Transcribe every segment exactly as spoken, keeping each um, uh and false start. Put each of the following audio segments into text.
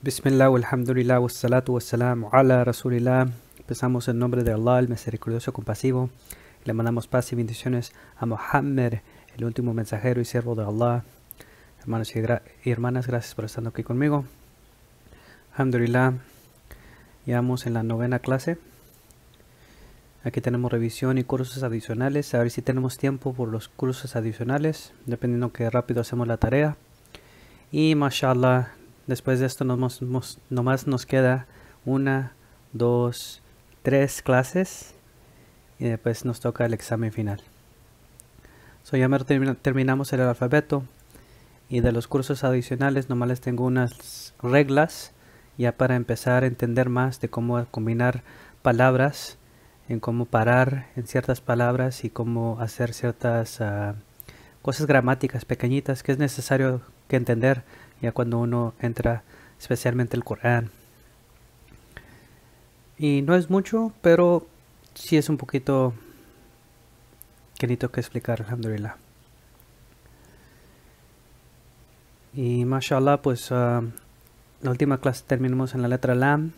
Bismillah, walhamdulillah, wassalatu wassalamu ala rasulillah. Empezamos en nombre de Allah, el misericordioso compasivo. Le mandamos paz y bendiciones a Muhammad, el último mensajero y siervo de Allah. Hermanos y, y hermanas, gracias por estar aquí conmigo. Alhamdulillah, ya vamos en la novena clase. Aquí tenemos revisión y cursos adicionales. A ver si tenemos tiempo por los cursos adicionales, dependiendo que rápido hacemos la tarea. Y mashallah, después de esto nos, nos, nomás nos queda una, dos, tres clases y después nos toca el examen final. So, ya termina, terminamos el alfabeto y de los cursos adicionales nomás les tengo unas reglas ya para empezar a entender más de cómo combinar palabras, en cómo parar en ciertas palabras y cómo hacer ciertas uh, cosas gramáticas pequeñitas que es necesario que entender ya cuando uno entra especialmente el Corán. Y no es mucho, pero sí es un poquito que necesito que explicar, alhamdulillah. Y mashallah, pues uh, la última clase terminamos en la letra Lam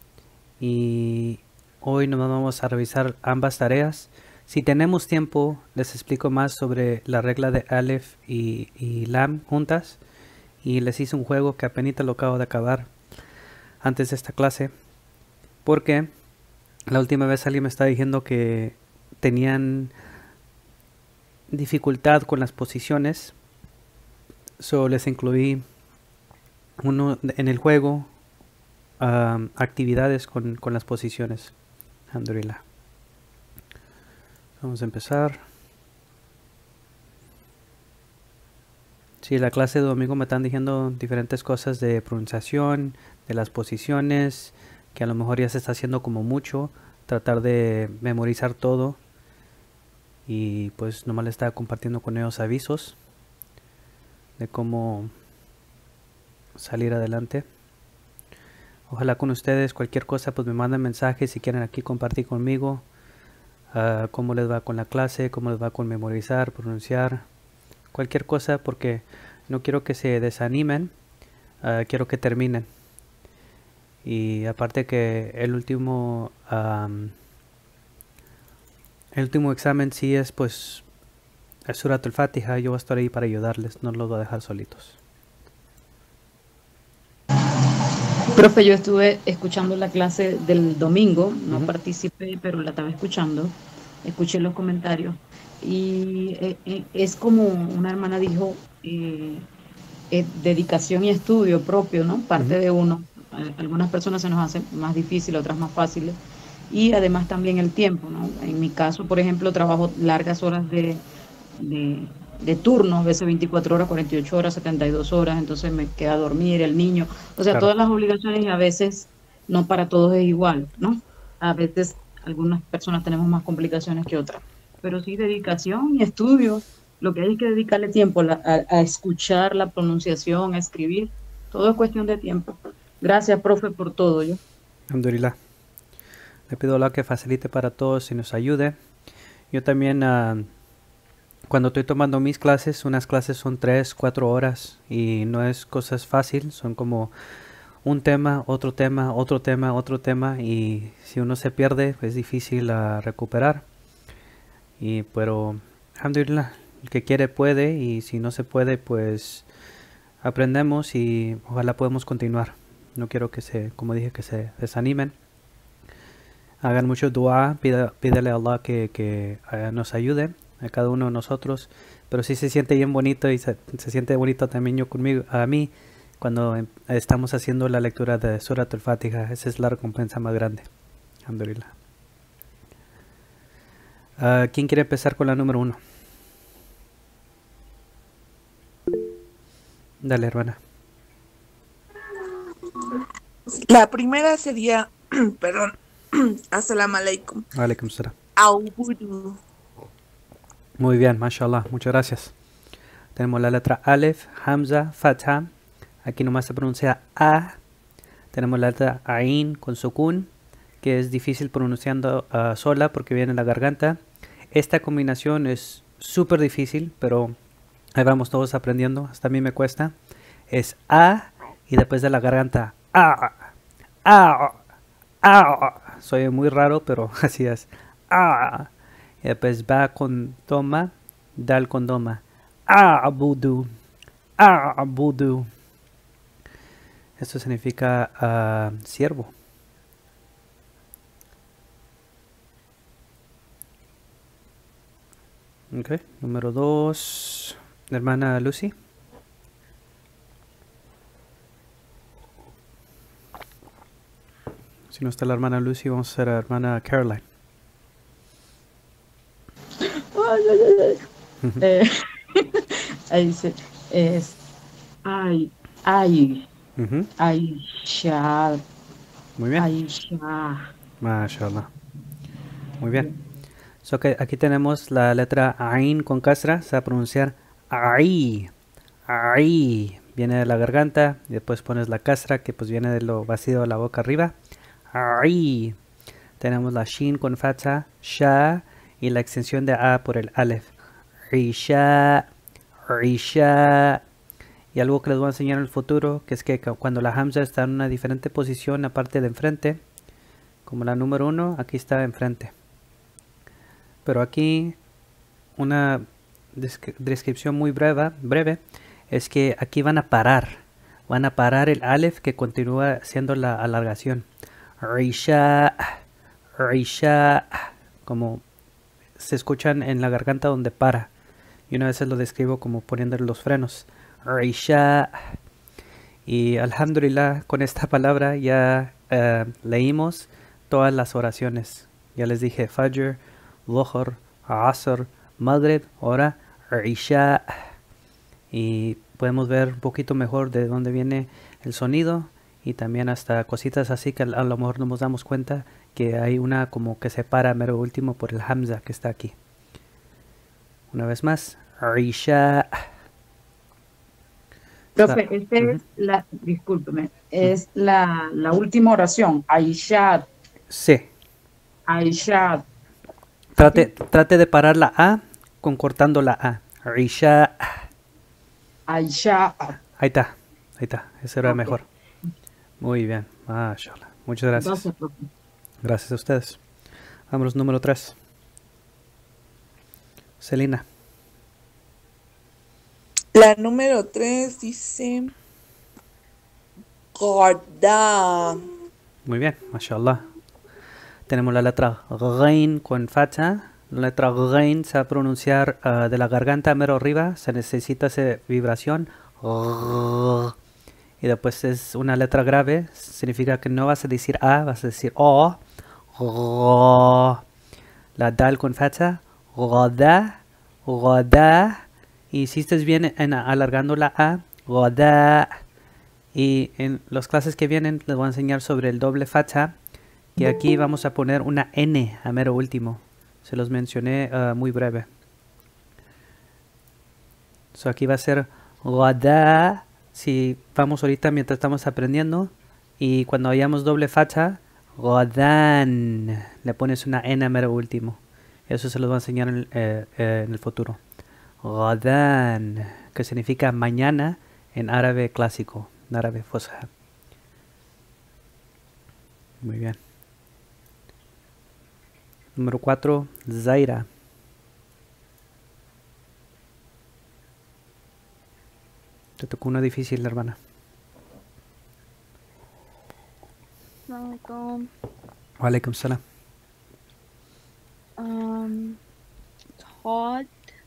y hoy nos vamos a revisar ambas tareas. Si tenemos tiempo, les explico más sobre la regla de Alef y, y Lam juntas. Y les hice un juego que apenas lo acabo de acabar antes de esta clase. Porque la última vez alguien me estaba diciendo que tenían dificultad con las posiciones. So les incluí uno en el juego um, actividades con, con las posiciones. Alhamdulillah. Vamos a empezar. Sí, la clase de domingo me están diciendo diferentes cosas de pronunciación, de las posiciones, que a lo mejor ya se está haciendo como mucho, tratar de memorizar todo. Y pues nomás le estaba compartiendo con ellos avisos de cómo salir adelante. Ojalá con ustedes cualquier cosa pues me manden mensajes si quieren aquí compartir conmigo uh, cómo les va con la clase, cómo les va con memorizar, pronunciar. Cualquier cosa porque no quiero que se desanimen, uh, quiero que terminen. Y aparte que el último um, el último examen sí es pues el Surat al-Fatiha. Yo voy a estar ahí para ayudarles, no los voy a dejar solitos. Profe, yo estuve escuchando la clase del domingo, no Uh-huh. participé, pero la estaba escuchando, escuché los comentarios y eh, eh, es como una hermana dijo, eh, eh, dedicación y estudio propio, ¿no? Parte Uh-huh. de uno. A algunas personas se nos hace más difícil, otras más fáciles. Y además también el tiempo, ¿no? En mi caso, por ejemplo, trabajo largas horas de, de, de turnos, a veces veinticuatro horas, cuarenta y ocho horas, setenta y dos horas, entonces me queda dormir, el niño, o sea, Claro. todas las obligaciones y a veces no para todos es igual, ¿no? A veces algunas personas tenemos más complicaciones que otras, pero sí dedicación y estudio, lo que hay que dedicarle tiempo a, a, a escuchar la pronunciación, a escribir, todo es cuestión de tiempo. Gracias, profe, por todo. Yo. Alhamdulillah. Le pido a Allah que facilite para todos y nos ayude. Yo también uh, cuando estoy tomando mis clases, unas clases son tres, cuatro horas y no es cosas fácil, son como un tema, otro tema, otro tema, otro tema y si uno se pierde es difícil uh, recuperar. Y pero alhamdulillah, el que quiere puede y si no se puede pues aprendemos y ojalá podamos continuar. No quiero que se, como dije, que se desanimen. Hagan mucho dua, pídale, pídale a Allah que, que uh, nos ayude a cada uno de nosotros. Pero sí se siente bien bonito y se, se siente bonito también yo conmigo, a mí cuando em, estamos haciendo la lectura de Surat al-Fatiha. Esa es la recompensa más grande. Alhamdulillah. Uh, ¿Quién quiere empezar con la número uno? Dale, hermana. La primera sería, perdón, Assalamu alaikum. Alaikum salam. Aubudu. Muy bien, mashallah, muchas gracias. Tenemos la letra Alef, Hamza, Fatha. Aquí nomás se pronuncia A. Tenemos la letra Ain con sukun, que es difícil pronunciando uh, sola porque viene en la garganta. Esta combinación es súper difícil, pero ahí vamos todos aprendiendo. Hasta a mí me cuesta. Es A y después de la garganta ah, ah, ah. Soy muy raro, pero así es. Ah. Y después ba con doma, dal con doma. Ah, budu. Ah, budu. Esto significa uh, siervo. Ok, número dos. Hermana Lucy. Si no está la hermana Lucy, vamos a hacer a la hermana Caroline. Ay, ay, ay, ay. Eh, ahí dice, es, ay, ay, Ujú. Aisha, Muy bien. Aisha. Mashallah. Muy bien. So que aquí tenemos la letra Ain con kasra. Se va a pronunciar Ai. Ai. Viene de la garganta. Y después pones la kasra que pues viene de lo vacío de la boca arriba. Ai. Tenemos la Shin con fatha. Sha. Y la extensión de A por el Aleph. Risha. Risha. Y algo que les voy a enseñar en el futuro, que es que cuando la Hamza está en una diferente posición, aparte de enfrente, como la número uno, aquí está enfrente. Pero aquí una descripción muy breve, breve es que aquí van a parar. Van a parar el Aleph que continúa siendo la alargación. Risha, Risha, como se escuchan en la garganta donde para. Y una vez lo describo como poniendo los frenos. Risha. Y alhamdulillah, con esta palabra ya uh, leímos todas las oraciones. Ya les dije Fajr, Dhuhr, Asr, Maghrib, ahora Isha. Y podemos ver un poquito mejor de dónde viene el sonido. Y también hasta cositas así que a lo mejor no nos damos cuenta que hay una como que separa mero último por el Hamza que está aquí. Una vez más, Isha. Profe, este Ujú. es la, discúlpeme, es la, la última oración, Aisha, Sí. Aisha. Trate, trate de parar la A con cortando la A. Risha. Aisha. Ahí está. Ahí está. Eso era Ok. mejor. Muy bien. Mashallah. Muchas gracias. Gracias, profe. Gracias a ustedes. Vámonos, número tres. Celina. La número tres dice Gorda. Muy bien. Mashallah. Tenemos la letra Ghain con fatha. La letra Ghain se va a pronunciar uh, de la garganta mero arriba. Se necesita esa vibración. Y después es una letra grave. Significa que no vas a decir A, vas a decir O. La dal con fatha. Ghoda. Ghoda. Y si estés bien en alargando la A. Ghoda. Y en las clases que vienen les voy a enseñar sobre el doble fatha. Que aquí vamos a poner una N a mero último. Se los mencioné uh, muy breve. So aquí va a ser Ghoda. Si vamos ahorita mientras estamos aprendiendo. Y cuando hayamos doble fatha, Ghodan. Le pones una N a mero último. Eso se los voy a enseñar en, eh, eh, en el futuro. Ghodan. Que significa mañana en árabe clásico. En árabe fusha. Muy bien. Número cuatro, Zaira. Te tocó una difícil, hermana. Assalamualaikum. Wa alaikum salam. Um, Todd.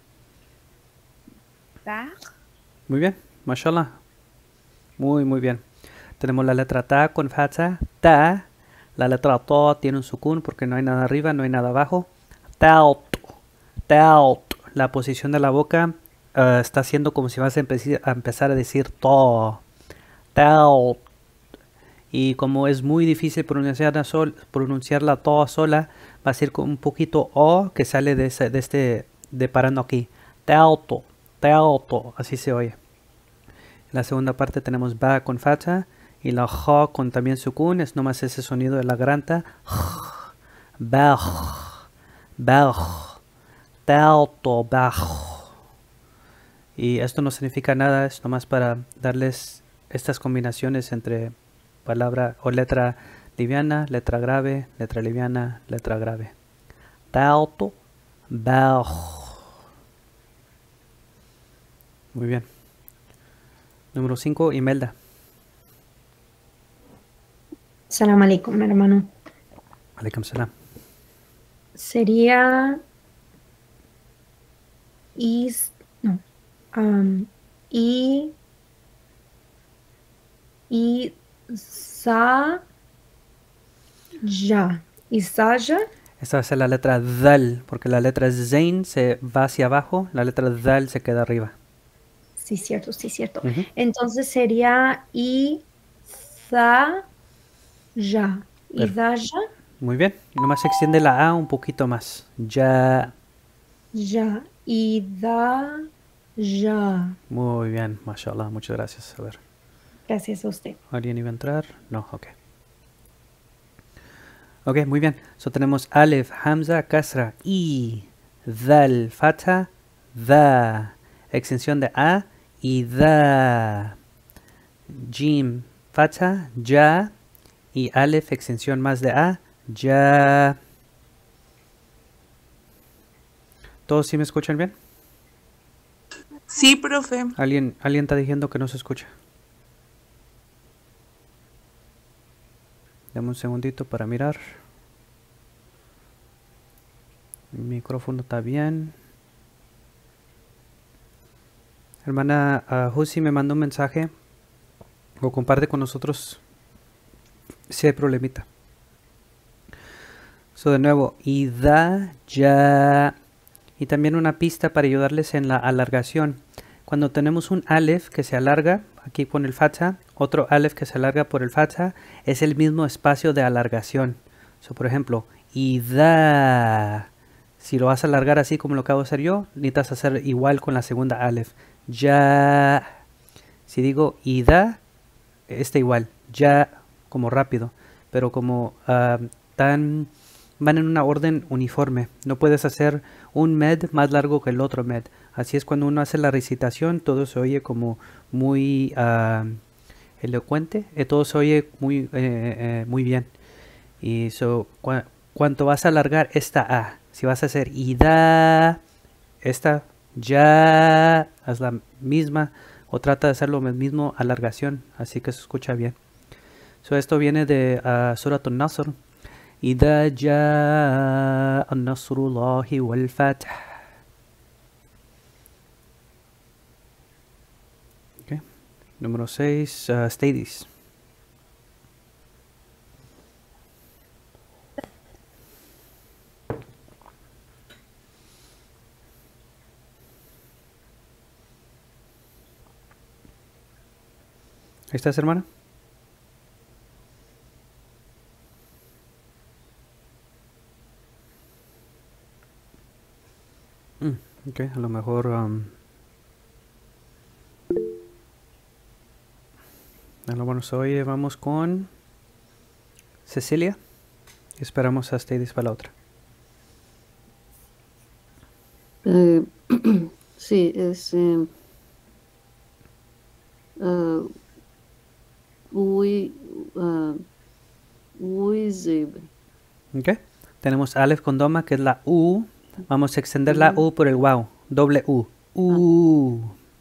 Back. Muy bien, mashallah. Muy, muy bien. Tenemos la letra ta con fatha. Ta. La letra to tiene un sukun porque no hay nada arriba, no hay nada abajo. Taut. Taut. La posición de la boca uh, está haciendo como si vas a, empe a empezar a decir to. Taut. Y como es muy difícil pronunciar la, sol, pronunciar la to sola, va a ser con un poquito o que sale de, ese, de este, de parando aquí. Tauto. Tauto. Así se oye. En la segunda parte tenemos ba con fatha. Y la ja con también sukun, es nomás ese sonido de la garganta. Baj, baj, tauto, baj. Y esto no significa nada, es nomás para darles estas combinaciones entre palabra o letra liviana, letra grave, letra liviana, letra grave. Balto, bal. Muy bien. Número cinco, Imelda. Salam alaikum, hermano. Alaikum salam. Sería is no um, y y sa ya Isaya. Esta va a ser la letra dal, porque la letra zain se va hacia abajo, la letra dal se queda arriba. Sí, cierto, sí, cierto. Ujú. Entonces sería y sa ya Idaya Muy bien. Nomás se extiende la A un poquito más. Ya. ya Ida ya. Muy bien, mashallah. Muchas gracias. A ver, Gracias a usted. ¿alguien iba a entrar? No, ok. Ok, muy bien. So tenemos Alef, Hamza, Kasra, I, Dal, Fatha, Da. Extensión de A y Da. Jim, Fatha, Ya. Y Alef, extensión más de A, Ya. ¿Todos sí me escuchan bien? Sí, profe. ¿Alguien, alguien está diciendo que no se escucha? Dame un segundito para mirar. Mi micrófono está bien. Hermana uh, Husi me mandó un mensaje o comparte con nosotros si hay problemita. So de nuevo, ida, ya. Y también una pista para ayudarles en la alargación. Cuando tenemos un alef que se alarga, aquí pone el fatha, otro alef que se alarga por el fatha, es el mismo espacio de alargación. So, por ejemplo, ida. Si lo vas a alargar así como lo acabo de hacer yo, necesitas hacer igual con la segunda alef. Ya. Si digo ida, está igual. Ya, como rápido. Pero como uh, tan... van en una orden uniforme. No puedes hacer un med más largo que el otro med. Así es cuando uno hace la recitación, todo se oye como muy uh, elocuente, eh, todo se oye muy, eh, eh, muy bien. Y so, cu cuanto vas a alargar esta A, si vas a hacer ida, esta ya, haz la misma o trata de hacerlo la misma alargación, así que se escucha bien. So, esto viene de uh, Surat An-Nasr. إذا جاء النصر الله والفتح. Okay. Número seis, uh, Stadis. ¿Ahí estás, hermana? Mm, ok, a lo mejor um, a lo bueno se oye. Vamos con Cecilia. Esperamos a Stadis para la otra. Eh, sí, es eh, uh, Ui, uh, Uizib. Ok, tenemos Aleph con Doma, que es la U. Vamos a extender la U por el wow. Doble U. U.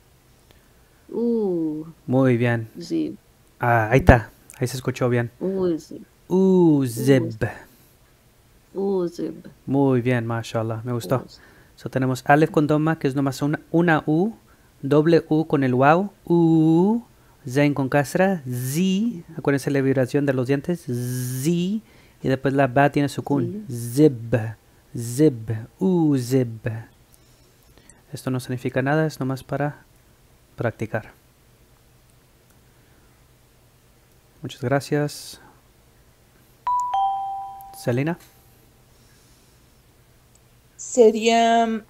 Uh, Muy bien. Zib. Ah, ahí está. Ahí se escuchó bien. Uizib. Uzib. Uzib. Muy bien, mashallah. Me gustó. Uz. So tenemos Aleph con Doma, que es nomás una, una U. Doble U con el wow. U. Zain con kasra. Z. Acuérdense la vibración de los dientes. Z. Y después la ba tiene sukun. Zib. Zib. Uzib. Esto no significa nada, es nomás para practicar. Muchas gracias. Selena. Sería...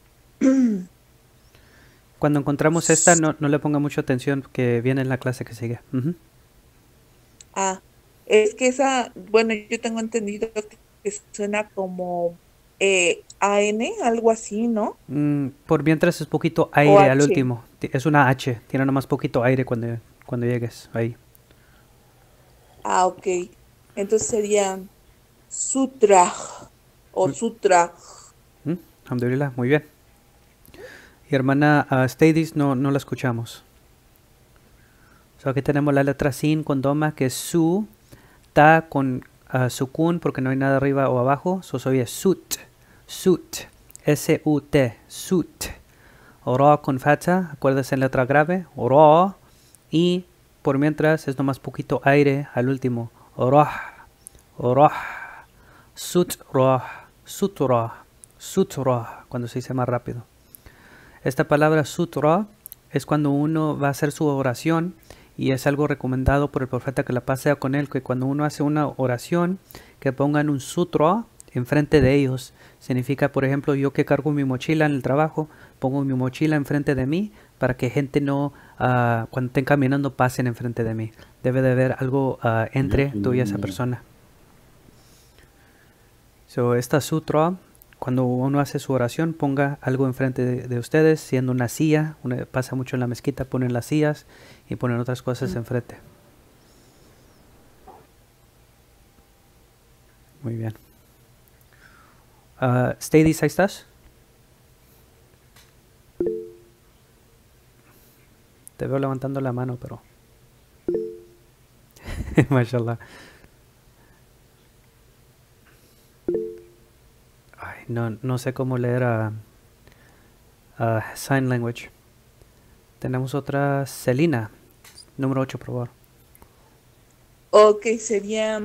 Cuando encontramos esta, no, no le ponga mucha atención, que viene en la clase que sigue. Uh-huh. Ah, es que esa, bueno, yo tengo entendido que suena como eh, A N, algo así, ¿no? Mm, por mientras es poquito aire O al H. último. Ti- Es una H, tiene nomás poquito aire cuando, cuando llegues ahí. Ah, ok. Entonces sería sutra o Mm, sutra. mm, Alhamdulillah, muy bien. Y hermana uh, Stadis, no, no la escuchamos. So, aquí tenemos la letra sin con doma, que es su, ta con uh, sukun, porque no hay nada arriba o abajo. So, soy sut, sut, S U T, sut. Ra con facha, acuérdense en letra grave, ra. Y por mientras es nomás poquito aire al último. Rah, rah, sutra, sutra, sutra, cuando se dice más rápido. Esta palabra sutra es cuando uno va a hacer su oración y es algo recomendado por el profeta que la pasea con él, que cuando uno hace una oración, que pongan un sutra enfrente de ellos. Significa, por ejemplo, yo que cargo mi mochila en el trabajo, pongo mi mochila enfrente de mí para que gente no, uh, cuando estén caminando, pasen enfrente de mí. Debe de haber algo uh, entre tú y esa persona. So, esta sutra, cuando uno hace su oración, ponga algo enfrente de, de ustedes, siendo una silla. Una, pasa mucho en la mezquita, ponen las sillas y ponen otras cosas enfrente. Muy bien. Uh, Stadis, ¿ahí estás? Te veo levantando la mano, pero... Mashallah. Ay, no, no sé cómo leer a... Uh, sign language. Tenemos otra, Celina, número ocho, por favor. Ok, sería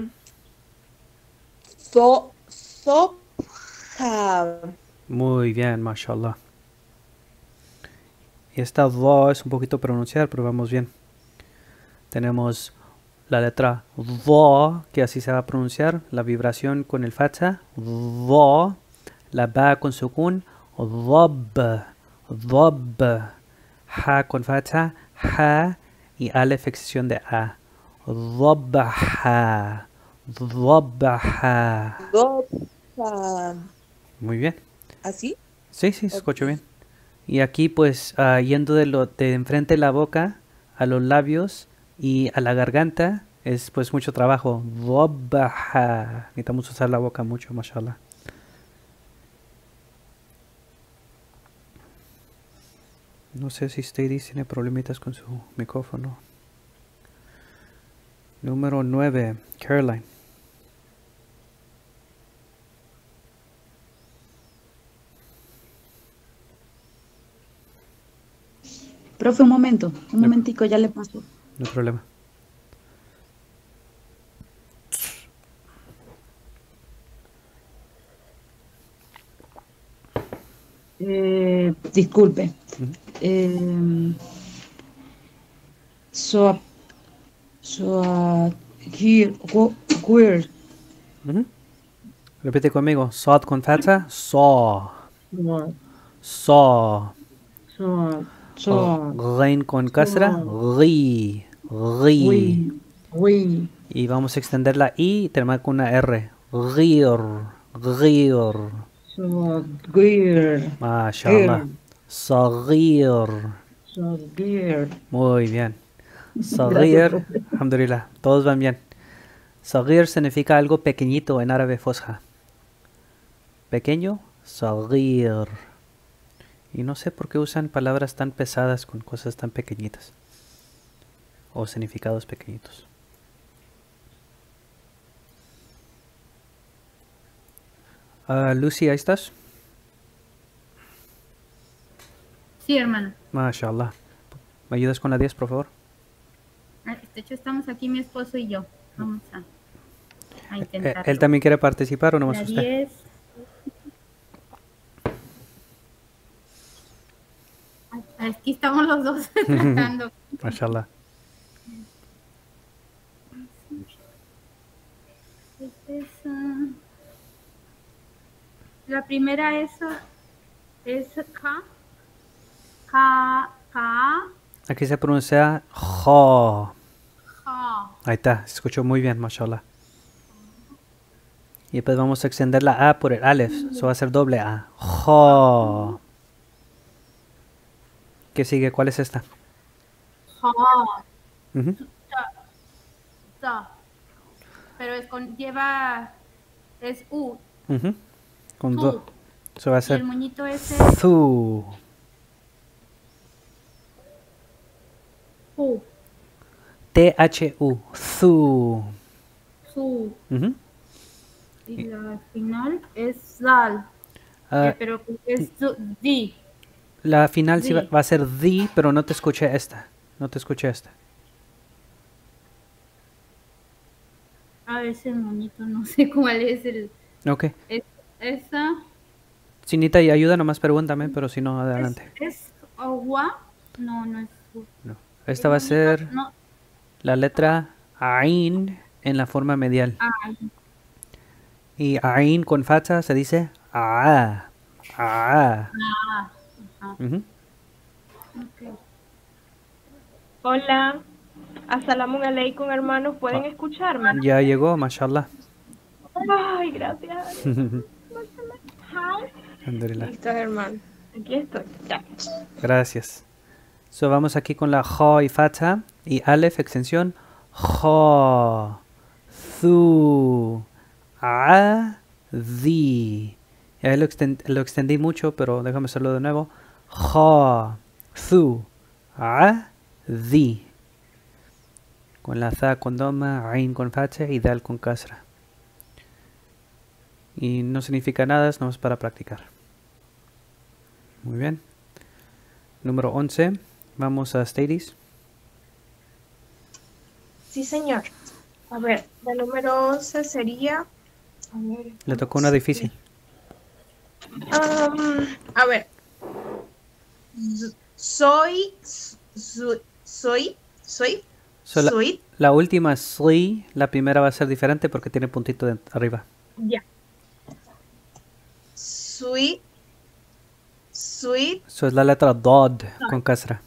so, soja. Muy bien, mashallah. Y esta dha es un poquito pronunciar, pero vamos bien. Tenemos la letra dha, que así se va a pronunciar, la vibración con el fatha, dha, la ba con sukun, dhab, dhab, ha con fatha, ha, y alef excepción de a. Dhabaha, dhabaha. Soja. Muy bien. ¿Así? Sí, sí, se Ok. escucha bien. Y aquí pues uh, yendo de lo de enfrente de la boca a los labios y a la garganta es pues mucho trabajo. Dhabaha. Necesitamos usar la boca mucho, mashallah. No sé si Stady tiene problemitas con su micrófono. Número nueve, Caroline. Profe, un momento, un No, momentico, ya le paso. no hay problema. Eh, disculpe. Ujú. Eh, so, so, here, go- where? Ujú. Repite conmigo. Sod con fatha. So. So, So. so, so, Ghain con kasra. so, Ghi. Ghi. we, we, Y vamos a extender la I y terminar con una R. Ghir. Ghir. so, where, Mashallah. here, Saghir. so, here. Muy bien. Gracias, Saghir. profe. Alhamdulillah. Todos van bien. Saghir significa algo pequeñito en árabe fosja. Pequeño. Saghir. Y no sé por qué usan palabras tan pesadas con cosas tan pequeñitas. O significados pequeñitos. Uh, Lucy, ¿ahí estás? Sí, hermano. Mashallah. ¿Me ayudas con la diez, por favor? Ah, De hecho, estamos aquí mi esposo y yo. Vamos a, a Eh, intentarlo. ¿Él también quiere participar o nomás La usted? diez. Ay, aquí estamos los dos tratando. Mashallah. Es esa. La primera es, es K. K. K. Aquí se pronuncia jo. K. Ahí está, se escuchó muy bien, mashallah. Y después vamos a extender la A por el alef. Eso va a ser doble A. Jo. ¿Qué sigue? ¿Cuál es esta? K. Ujú. Ta. pero es con, lleva, es U, Ujú. Con Tú. do. Eso va a y el ser moñito ese, thu. Fu, T H U. Thu. Su, Ujú. y la final es Zal, Ah, eh, pero es su- Di. la final sí va, Di. va a ser the, pero no te escuché esta. No te escuché esta. A ver, ese moñito, no sé cuál es el, Ok. es, esa, Chinita, y ayuda, nomás pregúntame, pero si no, es, adelante. es agua, no, no es Fu. No. El Esta va a moñito, ser no, la letra Ain en la forma medial. ay, Y Ain con facha se dice A. A. ah, ajá, Ujú. ok. Hola, Asalamu alaikum, hermanos, ¿pueden Ah. escucharme? Ya llegó, mashallah. Ay, gracias. Alhamdulillah. Listo, hermano. Aquí estoy. Ya. Gracias. So, vamos aquí con la Jo y facha y Aleph, extensión Jo, Thu, A, Di. Y ahí lo, exten- lo extendí mucho, pero déjame hacerlo de nuevo. Jo, Thu, A, Di. Con la Za con doma, Ain con facha y Dal con kasra. Y no significa nada, es nomás para practicar. Muy bien. Número once. Vamos a Stadis. Sí, señor. A ver, la número once sería... A ver, Le tocó una difícil. um, a ver. Z- Soy... su- Soy... Soy... So, la, Soy... la última sli, la primera va a ser diferente porque tiene puntito de arriba. Ya. Soy... Soy... Eso es la letra Dod con kasra.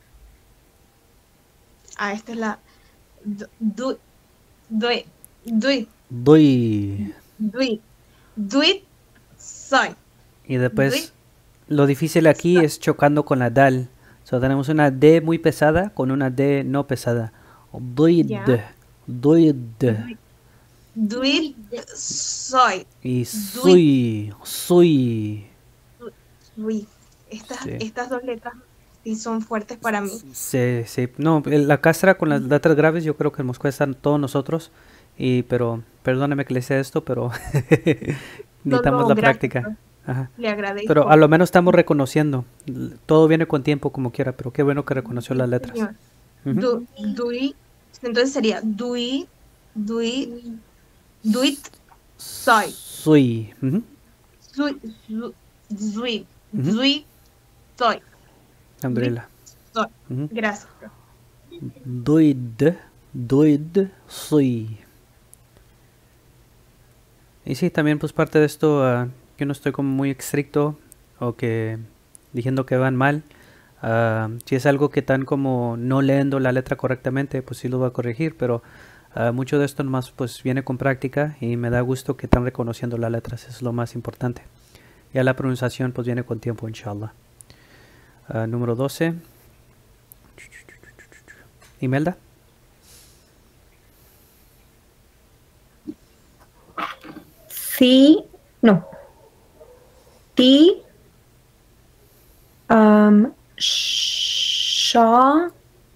Ah, esta es la... Du... Du... Dui... Dui... Dui. Dui... Dui... Soy... Y después, lo difícil aquí es chocando con la Dal. So, tenemos una D muy pesada con una D no pesada. Duid. Ya. Duid. Dui... Soy... Y sui. Sui. Uy, estas, Sí. estas dos letras sí son fuertes para mí. Sí, sí. No, el- la castra con las letras graves yo creo que nos cuesta a todos nosotros. Y, pero, perdóname que le sea esto, pero necesitamos No, no, la gracias, práctica. pues. Ajá. Le agradezco. Pero a lo menos estamos reconociendo. L- Todo viene con tiempo como quiera, pero qué bueno que reconoció las letras. Señor. Ujú. Du- dui, entonces sería dui, dui, duit, soy, Sui. Ujú. sui, su- zui, Ujú. zui, soy, Alhamdulillah. soy. Ujú. Gracias. Duid. Duid. Sui. Y sí, también pues parte de esto, ah, yo no estoy como muy estricto o que diciendo que van mal. Ah, si es algo que están como no leyendo la letra correctamente, pues sí lo voy a corregir, pero ah, mucho de esto nomás pues viene con práctica y me da gusto que están reconociendo las letras, eso es lo más importante. Ya la pronunciación pues viene con tiempo, inshallah. Ah, número doce. Imelda. Sí, no. Ti, um, sha,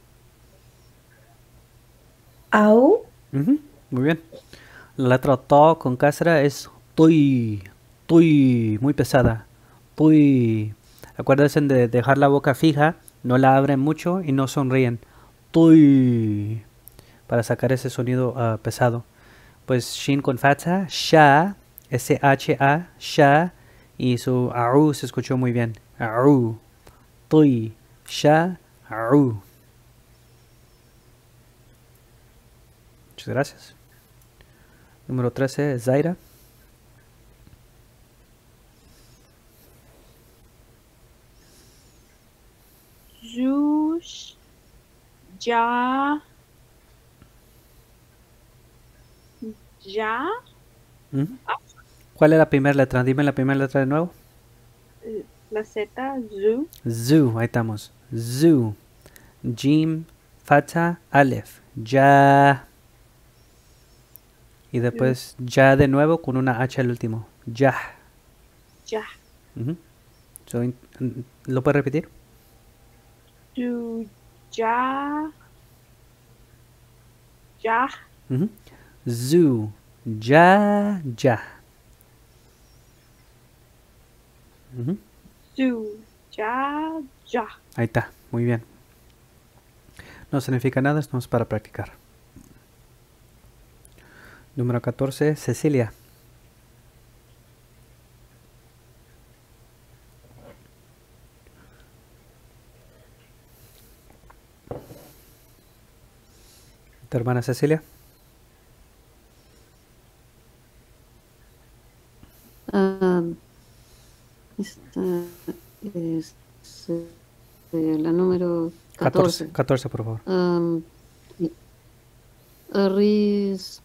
au, Ujú, muy bien. La letra to con kasra es tui, tui, muy pesada. Tui. Acuérdense de dejar la boca fija, no la abren mucho y no sonríen. Tui. Para sacar ese sonido ah, pesado. Pues shin con fatha, sha, S H A, sha, y su au se escuchó muy bien. Au. Tui, sha, au. Muchas gracias. Número trece, Zaira. Jush, ya, ya, Ujú. ¿Cuál es la primera letra? Dime la primera letra de nuevo. la Z, zu, Zu, ahí estamos. Zu. Jim, Fatha, Aleph. Ya. Y después ya de nuevo con una H al último. Ya. Ya. Ujú. So, in- in- ¿Lo puedes repetir? Du, ya. Ya. Ujú. Zu. Ya, ya. Ujú. Du, ya, ya. Ahí está, muy bien. No significa nada, esto es para practicar. Número catorce, Cecilia. ¿Tu hermana Cecilia? Ah, esta es eh, la número catorce, catorce. catorce, por favor. Um, Riz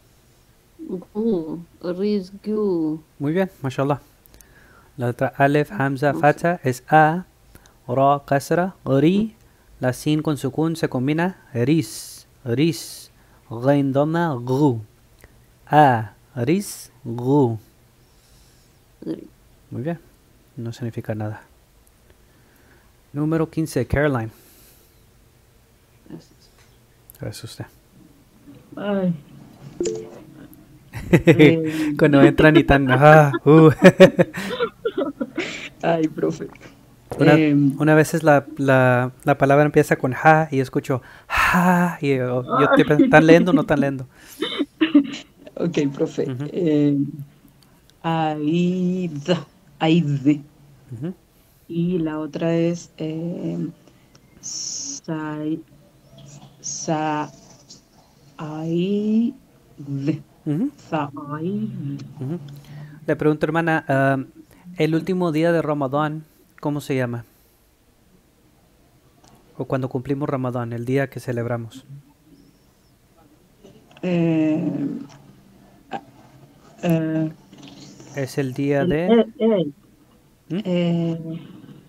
Gu. Riz Gu. Muy bien, mashallah. La letra Alef, Hamza, No sé. Fatha es A, Ra, Kasra, Ri. La sin con sukun se combina Ris, Ris. Ghain doma, Gu. A, Ris, Gu. Ri- Muy bien, no significa nada. Número quince, Caroline. Gracias. Es usted. Ay. Eh, Cuando entran y tan... ah, uh. Ay, profe. Una, Eh, una vez es la, la, la palabra empieza con ja y escucho ja y yo, yo estoy pensando, ¿están leyendo o no están leyendo? ok, profe. Ujú. Eh, Aid. Aid. Ujú, Y la otra es eh, Sai- Sa- Aid. ujú, Said. ujú. Le pregunto, hermana, ah, el último día de Ramadán, ¿cómo se llama? O cuando cumplimos Ramadán, el día que celebramos. Eh, eh, Es el día el- de... eh, eh, ¿Mm? eh,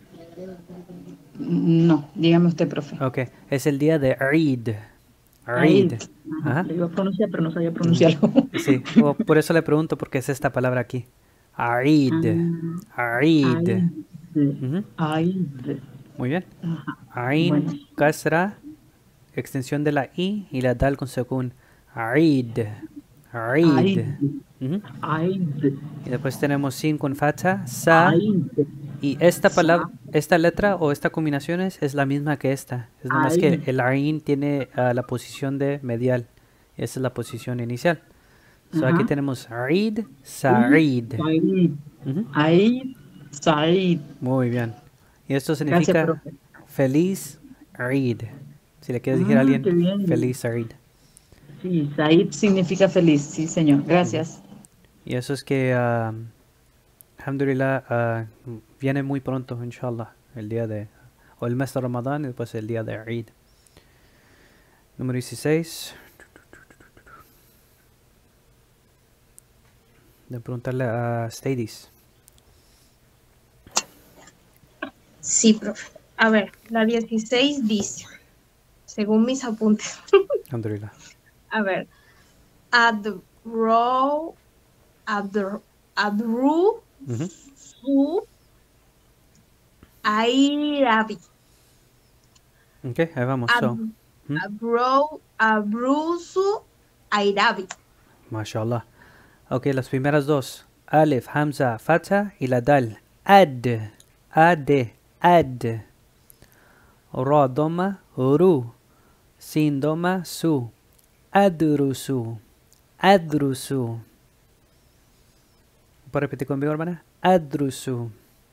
no, dígame usted, profe. Ok, es el día de Eid. Aid. Eid. Ajá, Ajá. lo iba a pronunciar, pero no sabía pronunciarlo. Sí, o por eso le pregunto, porque es esta palabra aquí. Eid. Eid. Aid. Ujú, Aid. muy bien. Ajá. Ain, Bueno. kasra, extensión de la i y la dal con sukun. Eid. Eid. Aid. Ujú. Aid. Y después tenemos sin con facha, sa. Aid. Y esta Sa. palabra, esta letra o esta combinación es, es la misma que esta. Es nada más que Aid. el ain tiene ah, la posición de medial. Esa es la posición inicial. So Ajá. aquí tenemos Eid, Sa'id. Said. Ujú, Aid. Said. muy bien. Y esto Gracias, significa profe. feliz Eid. Si le quieres decir a Ah, alguien, qué bien. feliz Eid. Sí, Said significa feliz. Sí, señor. Gracias. Y eso es que, ah, alhamdulillah, ah, viene muy pronto, inshallah, el día de, o el mes de Ramadán y después el día de Eid. Número dieciséis. De preguntarle a Stadis. Sí, profe. A ver, la dieciséis dice, según mis apuntes, Alhamdulillah. a ver, adro, adro, adru, Ujú. su, airabi, Ok, ahí vamos. So, Ab- ¿Mm? abro, abrusu, airabi. mashallah. Ok, las primeras dos. Alif, Hamza, Fatha y la Dal. Ad. Ad. Ad. Ra, Doma, Ru. Sin, Doma, Su. Adrusu. Adrusu. ¿Puedo repetir conmigo, hermana? Adrusu.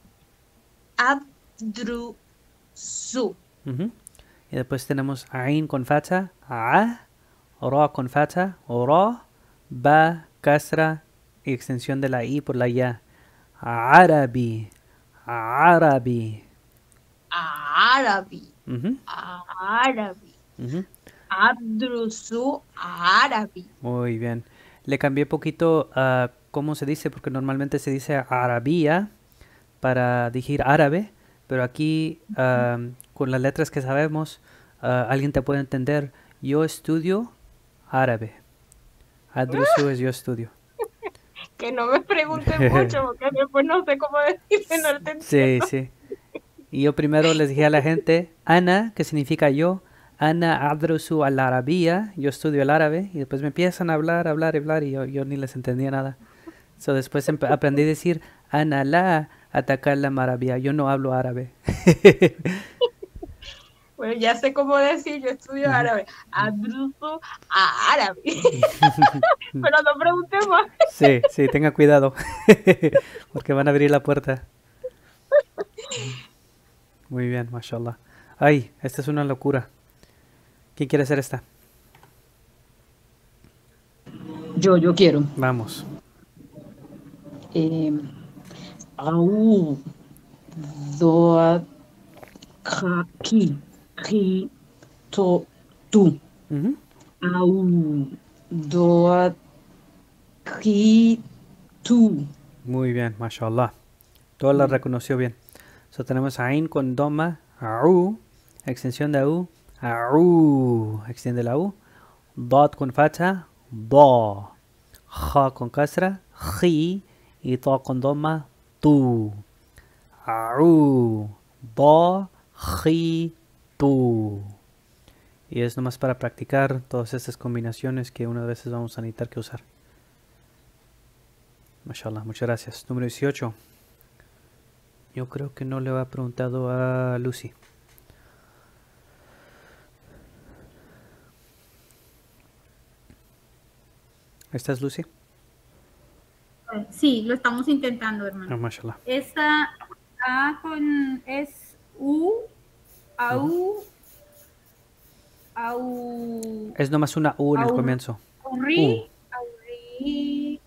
Abdrusu, Ujú. Y después tenemos Ain con Fatha. A. Ra con Fatha. Ra. Ba. Kasra. Y extensión de la I por la Ya. Arabi. Arabi. arabi, Ujú, arabi, ujú. abdrusu, arabi. Muy bien. Le cambié poquito a cómo se dice, porque normalmente se dice arabía para decir árabe, pero aquí ah, con las letras que sabemos, ah, alguien te puede entender. Yo estudio árabe. Adrusu es yo estudio. Que no me pregunten mucho porque después no sé cómo decirme, no te Sí, entiendo. sí. Y yo primero les dije a la gente, Ana, que significa yo, Ana adrusu al arabía, yo estudio el árabe, y después me empiezan a hablar, hablar, hablar, y yo, yo ni les entendía nada. So, después empe- aprendí a decir, Ana la atacar la maravilla, yo no hablo árabe. Bueno, ya sé cómo decir, yo estudio Ujú. árabe. Adruso a árabe. Pero no pregunté más. Sí, sí, tenga cuidado, porque van a abrir la puerta. Muy bien, mashallah. Ay, esta es una locura. ¿Quién quiere hacer esta? Yo, yo quiero. Vamos. Eh, au, doa, ka, ki, ki, to, tu. Ujú. Au, doa, ki, tu. Muy bien, mashallah. Todo la reconoció bien. So, tenemos Ain con doma, Au, extensión de U, Au, extiende la U. Dot con facha, Do. Ja con casra, Ji. Y To con doma, Tu. Au, Do, Ji, Tu. Y es nomás para practicar todas estas combinaciones que unas veces vamos a necesitar que usar. Mashallah, muchas gracias. Número dieciocho. Yo creo que no le había preguntado a Lucy. ¿Estás, Lucy? Sí, lo estamos intentando, Ah, hermano. mashallah. Esta A con es U, au, au, Es nomás una U en el Au- comienzo. aurri, aurri.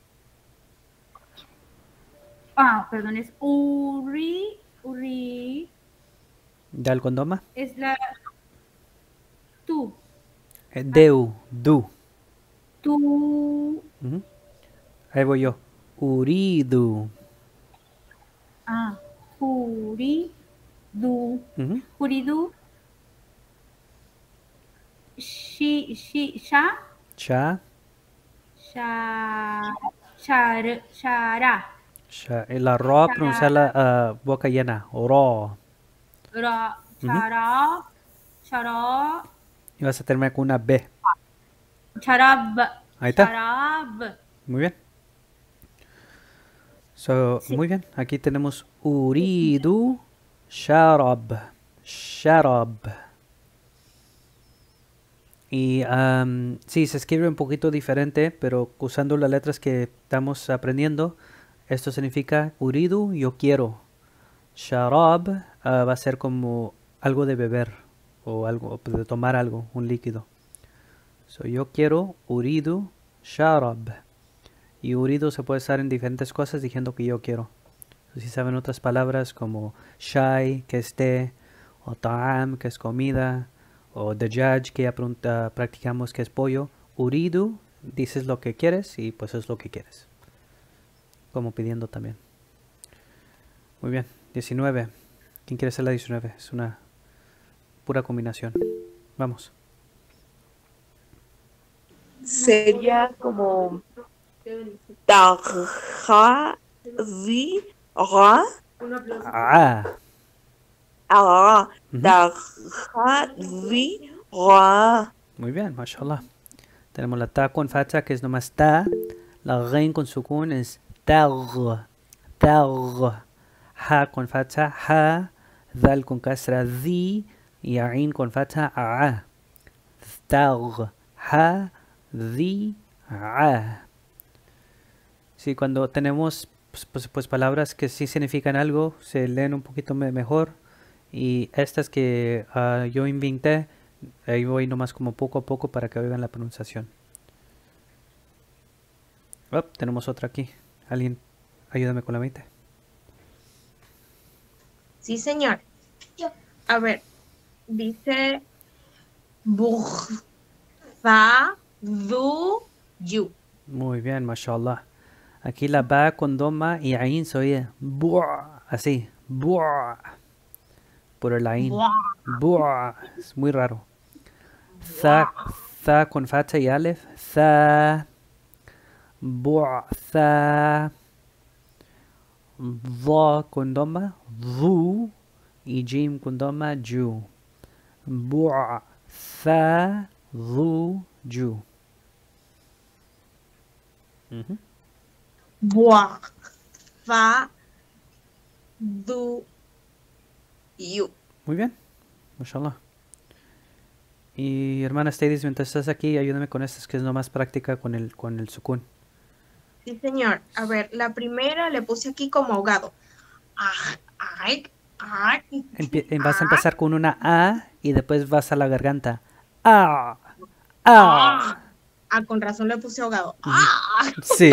Ah, perdón, es urri, urri, ¿Dal con doma? es la tú, Eh, Deu, du. tú, Ujú. Ahí voy yo. Uridu. ah, uri, du, Ujú. uridu, shi, shi, sha, Cha. sha, shar, shara, Cha. Eh, La ro, pronunciarla ah, boca llena. Ro. ra, Ujú. shara, shara, Y vas a terminar con una B. sharab, Ahí está. sharab. Muy bien. So, Sí. muy bien. Aquí tenemos Uridu Sharab. Sharab. Y am, sí, se escribe un poquito diferente, pero usando las letras que estamos aprendiendo, esto significa Uridu, yo quiero. Sharab ah, va a ser como algo de beber o algo de tomar algo, un líquido. So, yo quiero Uridu Sharab. Y uridu se puede usar en diferentes cosas diciendo que yo quiero. So, si saben otras palabras como shai, que es té, o ta'am, que es comida, o dajaj, que ya pregunta- practicamos que es pollo. Uridu, dices lo que quieres y pues es lo que quieres. Como pidiendo también. Muy bien, diecinueve. ¿Quién quiere ser la diecinueve? Es una pura combinación. Vamos. Sería como Tarja, ri, ra, Ah, ah, Ujú. Tarja, ri, ra. muy bien, mashallah. Tenemos la ta con facha que es nomás ta. La rein con sukun es tag. Tag. Ha con facha ha. Dal con kasra di. Y ain con facha a. Tag. Ha. Di. A. Sí, cuando tenemos pues, pues, pues, palabras que sí significan algo, se leen un poquito me- mejor. Y estas que ah, yo inventé, ahí voy nomás como poco a poco para que oigan la pronunciación. Oh, tenemos otra aquí. Alguien, ayúdame con la veinte. Sí, señor. A ver, dice bug, fa, du, yu. Muy bien, mashallah. Aquí la ba con doma y ain se oye buah, así, buah, por el ain. Buah. Buah, es muy raro. Tha, tha con facha y alef, tha, bu'tha. Dha con doma, dhu. Y jim con doma, ju. Bu'tha, dhu, ju. Ujú. Buah. Fa. Du. Yu. Muy bien, mashallah. Y hermana Stadis, mientras estás aquí, ayúdame con estas que es nomás práctica con el, con el sukun. Sí, señor. A ver, la primera le puse aquí como ahogado. Ah, ay, ay, Empie- eh, vas a ah, empezar con una A y después vas a la garganta. Ah, ah. ah. Ah, con razón le puse ahogado. Ah. Sí.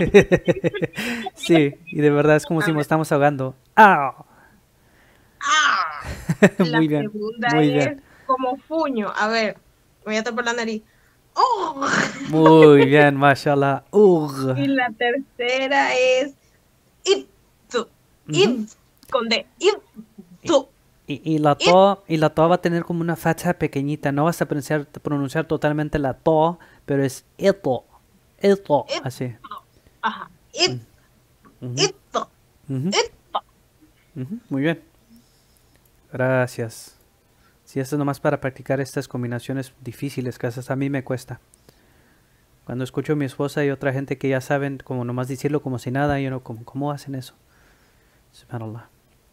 Sí, y de verdad es como A si nos ver. estamos ahogando. Ah. Ah. La Muy bien, segunda muy es bien. como fuño. A ver, me voy a tapar la nariz. Oh. Muy bien, mashallah. Ugh. Y la tercera es itu. It con D. Itu. Y, y la to, y la to va a tener como una facha pequeñita. No vas a pronunciar, pronunciar totalmente la to, pero es eto. Eto. It- Así. Ajá. It. Ujú, Itu. ujú, Itu. ujú. Muy bien. Gracias. Sí, esto es nomás para practicar estas combinaciones difíciles que a veces a mí me cuesta. Cuando escucho a mi esposa y otra gente que ya saben como nomás decirlo como si nada, yo no como, ¿cómo hacen eso? Subhanallah.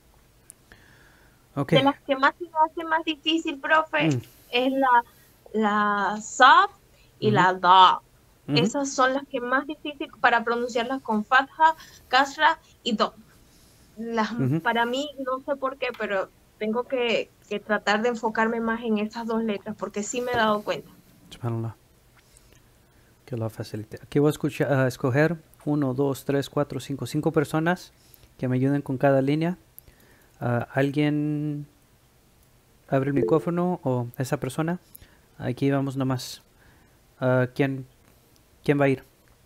Ok. De las que más se me hace más difícil, profe, Mm. es la, la sab y Ujú. la da. Ujú. Esas son las que más difícil para pronunciarlas con fatha, kasra y do. Las, Ujú. Para mí, no sé por qué, pero tengo que, que tratar de enfocarme más en esas dos letras, porque sí me he dado cuenta. Subhanallah. Que lo facilite. Aquí voy a escuchar- a escoger uno, dos, tres, cuatro, cinco, cinco personas que me ayuden con cada línea. Ah, ¿Alguien abre el micrófono o esa persona? Aquí vamos nomás. Ah, ¿quién, ¿Quién va a ir?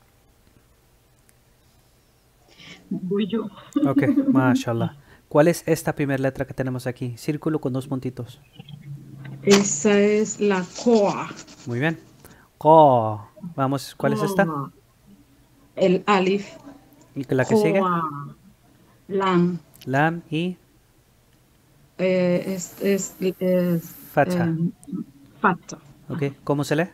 Voy yo. Ok, mashallah. ¿Cuál es esta primera letra que tenemos aquí? Círculo con dos puntitos. Esa es la coa. Muy bien. Ko. Vamos, ¿cuál es esta? Coa. El alif. ¿Y que la que sigue? Coa. Lam. Lam y Eh, es, es, es Fatha. eh, fata. Ok, ¿cómo se lee?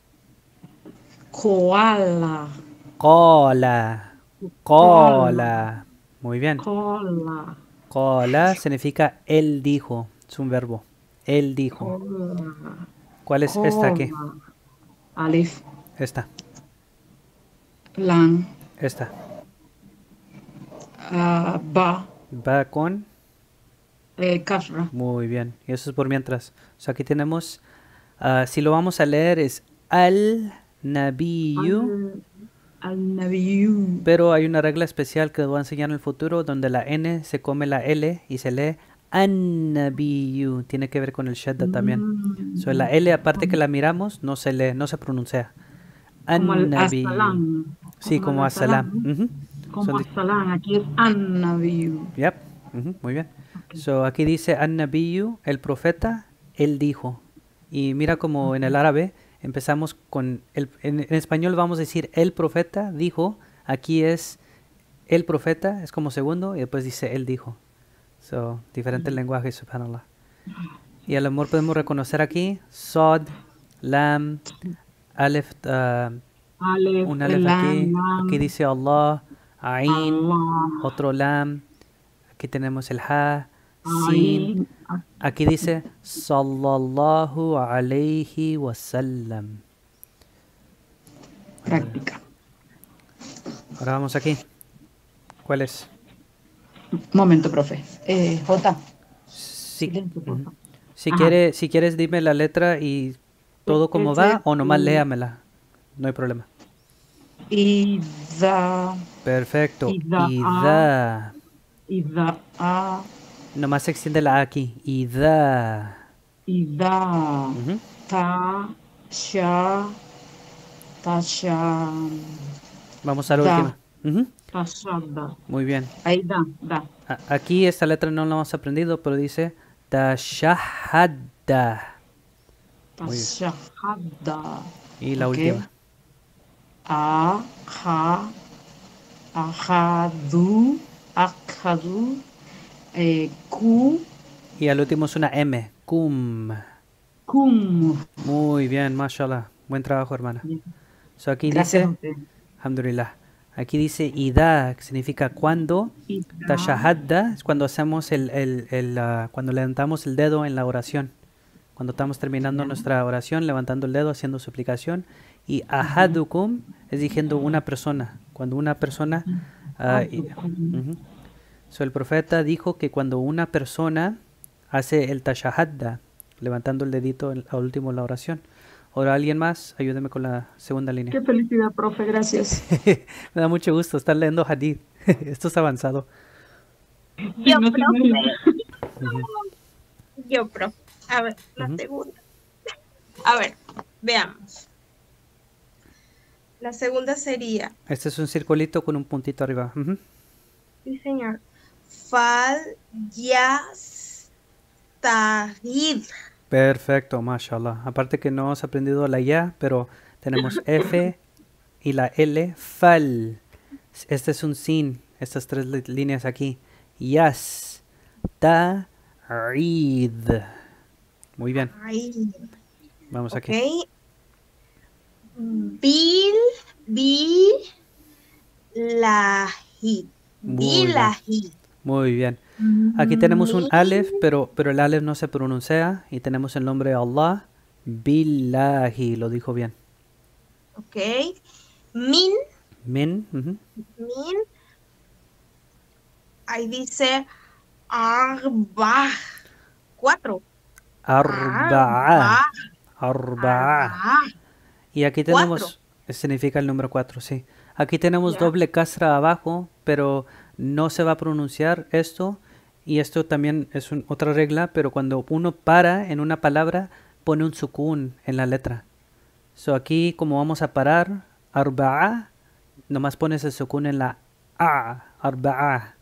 Koala. Cola. Cola. Muy bien. Cola. Cola significa él dijo. Es un verbo. Él dijo. Cola. ¿Cuál es esta aquí? Cola. Alif. Esta. Lam. Esta. ah, ba. Va con. Eh, kasra. Muy bien. Y eso es por mientras. O sea, aquí tenemos. ah, si lo vamos a leer es al nabiyu. Al, al nabiyu. Pero hay una regla especial que les voy a enseñar en el futuro donde la N se come la L y se lee an nabiyu. Tiene que ver con el shadda también. Mm, So, la L, aparte que la miramos, no se lee, no se pronuncia. como el An-nabiyu. asalam. Sí, como el asalam. Ujú. Como Son di- asalam. Aquí es an nabiyu. Yep. Ujú, muy bien. So, aquí dice an-nabiyu, el profeta, él dijo. Y mira como en el árabe empezamos con, el, en, en español vamos a decir el profeta dijo, aquí es el profeta, es como segundo, y después dice él dijo. So, diferentes lenguajes, subhanallah. Y a lo mejor podemos reconocer aquí Sod, Lam, Alef, ah, Alef, un Alef lam, aquí, lam, aquí dice Allah, Ain, Allah, otro Lam, aquí tenemos el Ha, Sin, Ain, aquí dice Sallallahu alayhi wa sallam. práctica. Ahora vamos aquí. ¿Cuál es? Momento, profe. Eh, J. Si, Silencio, por ujú. favor. si, Ajá. quiere, si quieres dime la letra y todo como va o nomás Mm. léamela. No hay problema. Ida, Perfecto. Ida, Ida. Ida, A, Nomás se extiende la A aquí. Ida. Ida, Ujú. Ta, Sha, Tasha, Vamos a la Da. última. Ujú. Tashada. Muy bien. Ahí da, da. A- aquí esta letra no la hemos aprendido, pero dice Tashahada. Muy bien. Tashahada. Y la Ok. última. A, ja, ajadu, ajadu, eh, ku, Y al último es una M. Kum. kum. Muy bien, mashallah. Buen trabajo, hermana. So aquí Gracias a dice, usted. alhamdulillah. Aquí dice ida, que significa cuando. Ida, Tashahadda es cuando hacemos el, el, el, ah, cuando levantamos el dedo en la oración. Cuando estamos terminando Ya. nuestra oración, levantando el dedo, haciendo suplicación. Y ahadukum es diciendo una persona. Cuando una persona... ah, y- ujú. So, el profeta dijo que cuando una persona hace el tashahadda, levantando el dedito en- al último en la oración. Ahora, ¿alguien más? Ayúdeme con la segunda línea. Qué felicidad, profe, gracias. Me da mucho gusto estar leyendo hadith. Esto es avanzado. Yo, No se profe. imagina. Ujú, Yo, profe. A ver, la ujú. segunda. A ver, veamos. La segunda sería, Este es un circulito con un puntito arriba. Ujú. sí, señor. Fal yastahid. Perfecto, mashallah. Aparte que no hemos aprendido la ya, pero tenemos F y la L, fal. Este es un sin, estas tres li- líneas aquí. Yas, ta, rid. Muy bien, Ahí. vamos Ok. aquí. Bil, bilahid. Muy bien. Bilahid. Muy bien. Aquí tenemos un alef, pero, pero el alef no se pronuncia. Y tenemos el nombre de Allah. Billahi, lo dijo bien. Ok. Min, Min, ujú. min. Ahí dice arba. Cuatro. Arba'a. Arba'a. Arba. Y aquí Cuatro. tenemos, significa el número cuatro, sí. Aquí tenemos Ya. doble casra abajo, pero no se va a pronunciar esto. Y esto también es un- otra regla, pero cuando uno para en una palabra, pone un sukun en la letra. So aquí, como vamos a parar, arba'a, nomás pones el sukun en la a, arba'a.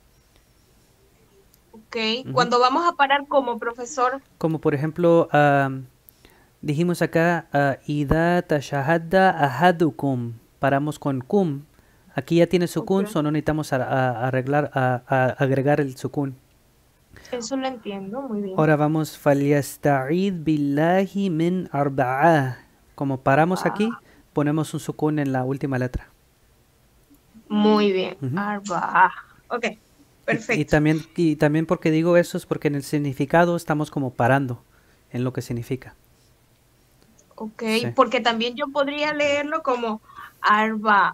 Ok. Cuando vamos a parar como profesor, Como por ejemplo, am, dijimos acá, ah, Ida tashahadda ahadukum. Paramos con kum. Aquí ya tiene sukun, Ok. so no necesitamos a- a- arreglar, a, a agregar el sukun. eso lo entiendo muy bien. Ahora vamos, falyasta'id billahi min arba'a. Como paramos aquí, ponemos un sukun en la última letra. Muy bien. Ujú. Arba. Ok. Y, y Perfecto. también, y también porque digo eso es porque en el significado estamos como parando en lo que significa. Ok. Sí. Porque también yo podría leerlo como arba'in.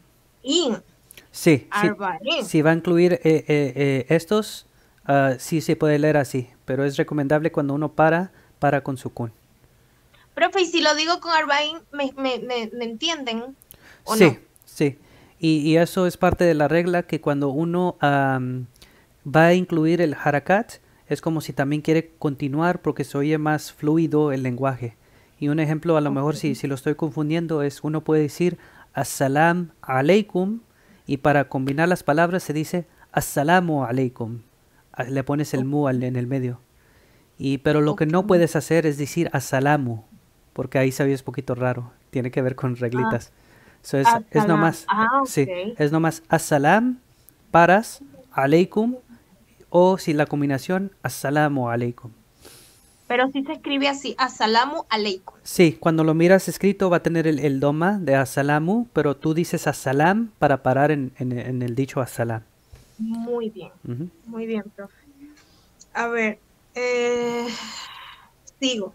Sí, sí. Arba'in. Si va a incluir eh, eh, eh, estos, ah, sí se puede leer así, pero es recomendable cuando uno para, para con sukun. Profe, y si lo digo con arba'in, ¿me, me, me, me entienden? ¿O Sí, no? sí. Y, y eso es parte de la regla que cuando uno am, va a incluir el harakat, es como si también quiere continuar porque se oye más fluido el lenguaje. Y un ejemplo, a lo mejor si, si lo estoy confundiendo, es uno puede decir assalam alaikum y para combinar las palabras se dice assalamu alaikum. Ah, le pones el mu al- en el medio. Y, pero lo que no Ok. puedes hacer es decir assalamu, porque ahí se oye un poquito raro. Tiene que ver con reglitas. So es, es Assalam. nomás, Ah, sí, ok. es nomás assalam, paras, alaikum, o si la combinación, assalamu alaikum. Pero si se escribe así, asalamu alaikum. Sí, cuando lo miras escrito va a tener el, el doma de assalamu, pero tú dices assalam para parar en, en- en el dicho assalam. Muy bien. Ujú. Muy bien, profe. A ver, eh, sigo.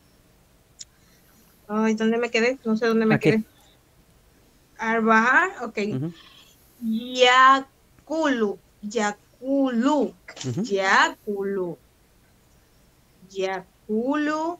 Ay, ¿dónde me quedé? No sé dónde me Aquí. quedé. Arbahar, ok. Ujú. Yakulu, Yakulu, Ujú. Yakulu, Yakulu,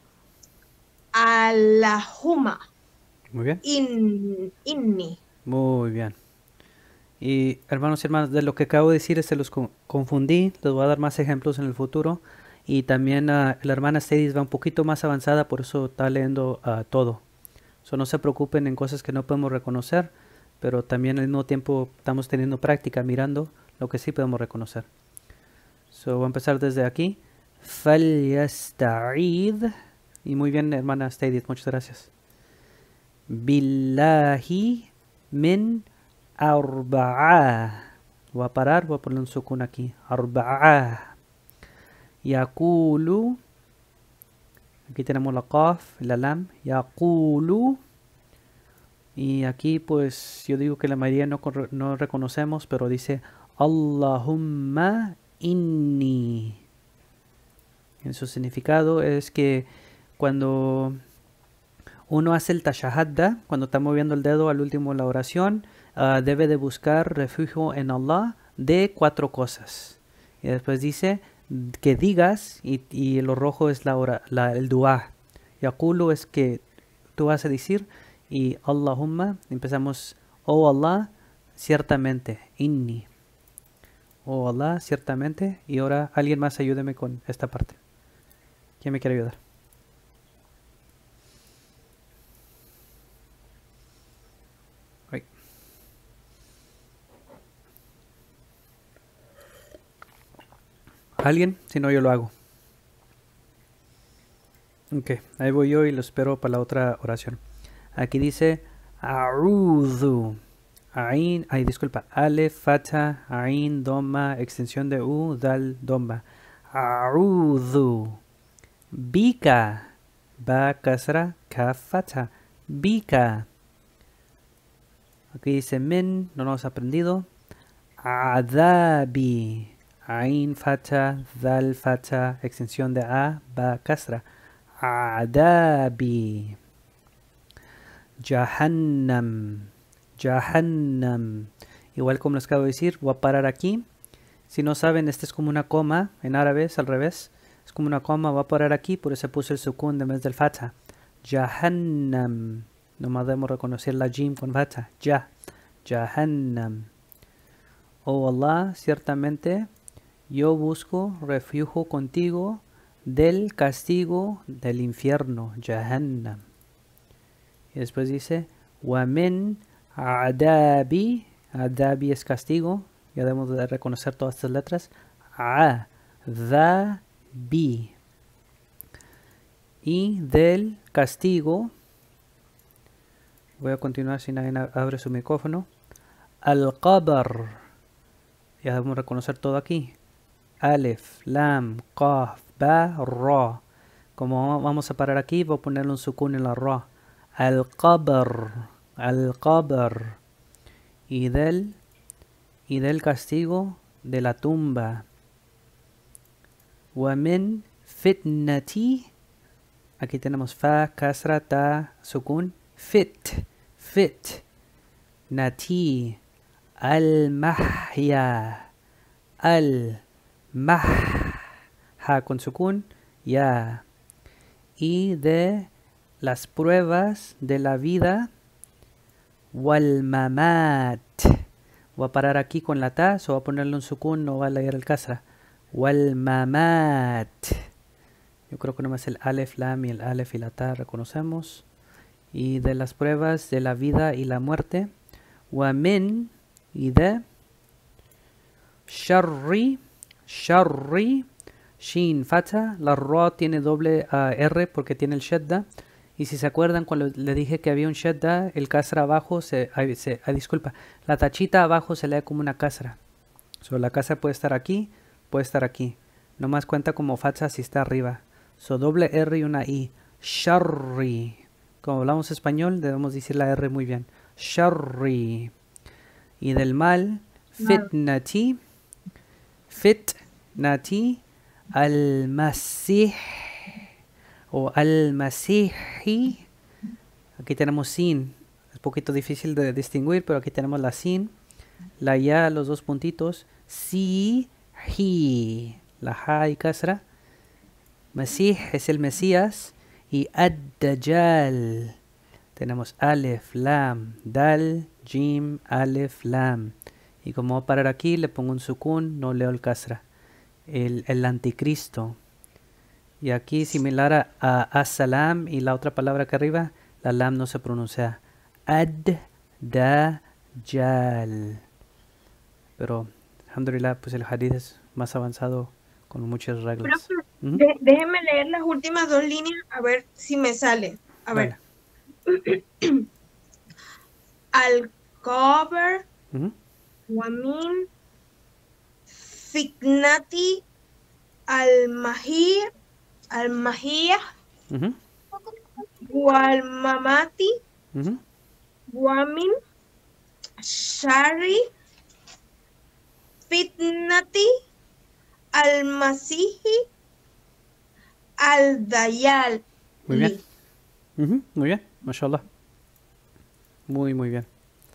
Alahuma, Muy bien. in, inni. Muy bien. Y hermanos y hermanas, de lo que acabo de decir se los co- confundí, les voy a dar más ejemplos en el futuro. Y también ah, la hermana Stedis va un poquito más avanzada, por eso está leyendo ah, todo. So, no se preocupen en cosas que no podemos reconocer, pero también al mismo tiempo estamos teniendo práctica mirando lo que sí podemos reconocer. So, voy a empezar desde aquí. Falyasta'id. Y muy bien, hermana Stedis, muchas gracias. Billahi min arba'a. Voy a parar, voy a poner un sukun aquí. Arba'a. Yaqulu. Aquí tenemos la qaf, la lam. Yaqulu. Y aquí pues yo digo que la mayoría no, no reconocemos, pero dice Allahumma inni. En su significado es que cuando uno hace el tashahadda, cuando está moviendo el dedo al último de la oración, uh, debe de buscar refugio en Allah de cuatro cosas. Y después dice que digas, y, y lo rojo es la hora, la, el dua. Yaqulu es que tú vas a decir, y Allahumma, empezamos, oh Allah, ciertamente, inni. Oh Allah, ciertamente. Y ahora alguien más ayúdeme con esta parte. ¿Quién me quiere ayudar? Ay. ¿Alguien? Si no, yo lo hago. Ok, ahí voy yo y lo espero para la otra oración. Aquí dice A'udhu. Ain, ay, disculpa. Alef, fatha, ain, doma, extensión de u, dal, doma. A'udhu. Bika. Ba, kasra, kaf, fatha. Bika. Aquí dice min, no lo hemos aprendido. Adabi. Ain, fatha, dal, fatha, extensión de a, ba, kasra. Adabi. Jahannam. Jahannam. Igual como les acabo de decir, voy a parar aquí. Si no saben, este es como una coma. En árabe es al revés. Es como una coma, voy a parar aquí. Por eso puse el sukun en vez del fatha. Jahannam. Nomás debemos reconocer la jim con fatha. Ya. Jahannam. Oh Allah, ciertamente yo busco refugio contigo del castigo del infierno. Jahannam. Y después dice, wa min adabi. Adabi es castigo. Ya debemos de reconocer todas estas letras. A-da-bi. Y del castigo. Voy a continuar si nadie abre su micrófono. Al-qabr. Ya debemos reconocer todo aquí. Alef, lam, qaf, ba, ra. Como vamos a parar aquí, voy a ponerle un sukun en la ra. Al-qabr. Al-qabr. Y del, y del castigo de la tumba. Wa min fitnati. Aquí tenemos fa, kasra, ta, sukun. Fit. Fit. Nati. Al-mahya. Al-mah. Con sukun. Ya. Y de las pruebas de la vida. Wal mamat. Voy a parar aquí con la ta, so voy a ponerle un sukun, no va a leer el kasra. Wal mamat. Yo creo que nomás el alef, lam y el alef y la ta reconocemos. Y de las pruebas de la vida y la muerte. Wa min. Y de. Sharri. Sharri. Shin fatha. La ra tiene doble uh, R porque tiene el shadda. Y si se acuerdan cuando le dije que había un shadda, el kasra abajo se, se ah, disculpa, la tachita abajo se lee como una kasra. So, la kasra puede estar aquí, puede estar aquí. Nomás cuenta como fatha si está arriba. So, doble R y una I. Sharri. Como hablamos español, debemos decir la R muy bien. Sharri. Y del mal, fitnati. Fitnati. Al-masih. O al-masihi. Aquí tenemos sin. Es un poquito difícil de distinguir, pero aquí tenemos la sin. La ya, los dos puntitos. Si, hi. La ha y kasra. Masih es el Mesías. Y ad-dajjal. Tenemos alef, lam, dal, jim, alef, lam. Y como voy a parar aquí, le pongo un sukun, no leo el kasra. El, el anticristo. Y aquí similar a, a as-salam y la otra palabra acá arriba, la lam no se pronuncia. Ad-da-jal. Pero, alhamdulillah, pues el hadith es más avanzado con muchas reglas. Pero, ¿Mm? de- déjenme leer las últimas dos líneas a ver si me sale. A ver. Vale. Al cover, Ujú, wamin, fitnati, al-mahir, al-mahiyah, ujú, wal-mamati, ujú. wamin, shari, fitnati, al-masihi, al-dayal. Muy bien. Ujú, muy bien, mashallah. Muy, muy bien.